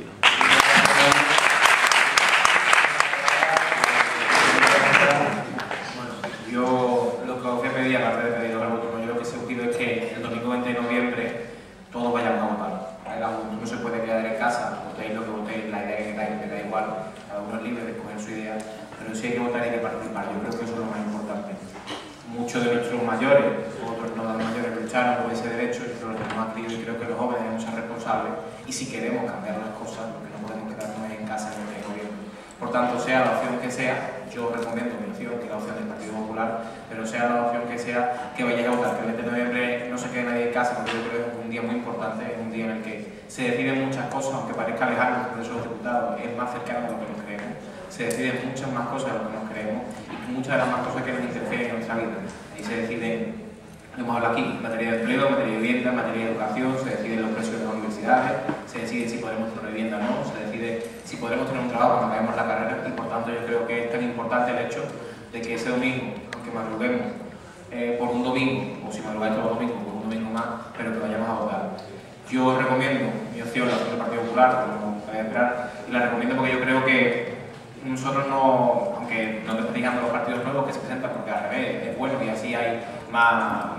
Bueno, yo lo que os voy a pedir, aparte de pedir al voto, yo lo que se os pido es que el domingo 20 de noviembre todos vayamos a votar. No se puede quedar en casa, votéis lo que votéis, la idea que queráis, me da igual, cada uno es libre de escoger su idea, pero sí hay que votar y hay que participar. Yo creo que eso es lo más importante. Muchos de nuestros mayores, otros no de los mayores, lucharon por ese derecho y lo tenemos adquirido y creo que los jóvenes debemos ser responsables y si queremos cambiar las cosas, lo que no podemos quedarnos es en casa en el gobierno. Por tanto, sea la opción que sea, yo recomiendo mi opción, que es la opción del Partido Popular, pero sea la opción que sea, que vayáis a votar, que el 20 de noviembre no se quede nadie en casa, porque yo creo que es un día muy importante, es un día en el que se deciden muchas cosas, aunque parezca lejano el Congreso de los Diputados, es más cercano de lo que nos creemos, se deciden muchas más cosas de lo que nos creemos y muchas de las más cosas que nos interfieren en nuestra vida. Ahí se deciden, lo hemos hablado aquí, en materia de empleo, en materia de vivienda, en materia de educación, se deciden los precios de las universidades, se decide si podemos tener una vivienda o no, se decide si podemos tener un trabajo cuando acabemos la carrera y por tanto yo creo que es tan importante el hecho de que ese domingo, aunque madruguemos por un domingo, o si madrugáis todos los domingos, por un domingo más, pero que vayamos a votar. Yo recomiendo mi opción, la opción del Partido Popular, como podéis esperar, y la recomiendo porque yo creo que nosotros no, aunque no desprestigiando los partidos nuevos que se presentan, porque al revés es bueno y así hay más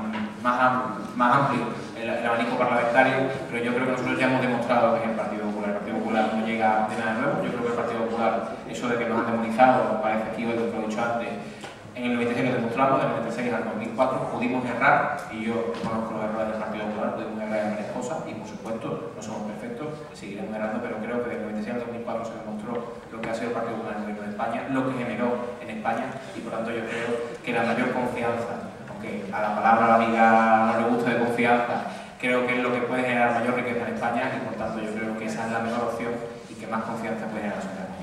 amplio el abanico parlamentario, pero yo creo que nosotros ya hemos demostrado que es el Partido Popular. El Partido Popular no llega de nada nuevo. Yo creo que el Partido Popular, eso de que nos han demonizado, parece aquí hoy, lo he dicho antes, en el 96 lo demostramos, del 96 al 2004 pudimos errar, y yo conozco los errores del Partido Popular, pudimos errar en varias cosas, y por supuesto no somos perfectos, seguiremos errando, pero creo que del 96 al 2004 se demostró lo que ha sido el Partido Popular en el gobierno de España, lo que generó en España, y por tanto yo creo que la mayor confianza, aunque a la palabra la amiga no le gusta de confianza, creo que es lo que puede generar mayor riqueza en España, y por tanto yo creo que esa es la mejor opción y que más confianza puede generar la sociedad española.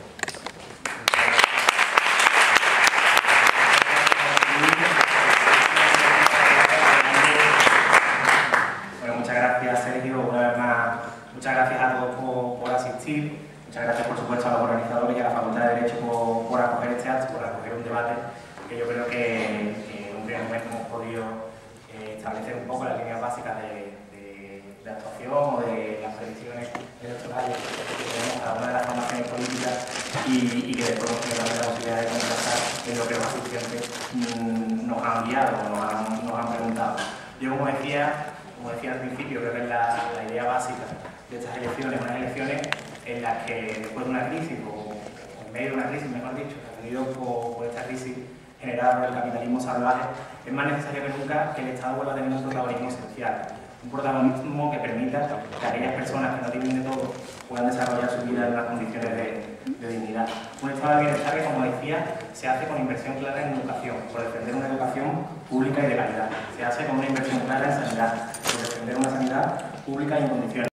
Muchas gracias a todos por asistir, muchas gracias por supuesto a los organizadores y a la Facultad de Derecho por acoger este acto, por acoger un debate que yo creo que en un primer momento hemos podido establecer un poco las líneas básicas de actuación o de las predicciones electorales que tenemos cada una de las formaciones políticas y que después hemos tenido la posibilidad de contrastar en lo que los asistentes nos han guiado o nos han preguntado. Yo como decía al principio, creo que es la idea básica de estas elecciones, unas elecciones en las que después de una crisis, o en medio de una crisis, mejor dicho, que ha venido por esta crisis generada era por el capitalismo salvaje, es más necesario que nunca que el Estado vuelva a tener un protagonismo esencial. Un protagonismo que permita que aquellas personas que no tienen de todo puedan desarrollar su vida en unas condiciones de dignidad. Un estado de bienestar que, como decía, se hace con inversión clara en educación, por defender una educación pública y de calidad. Se hace con una inversión clara en sanidad, por defender una sanidad pública y en condiciones.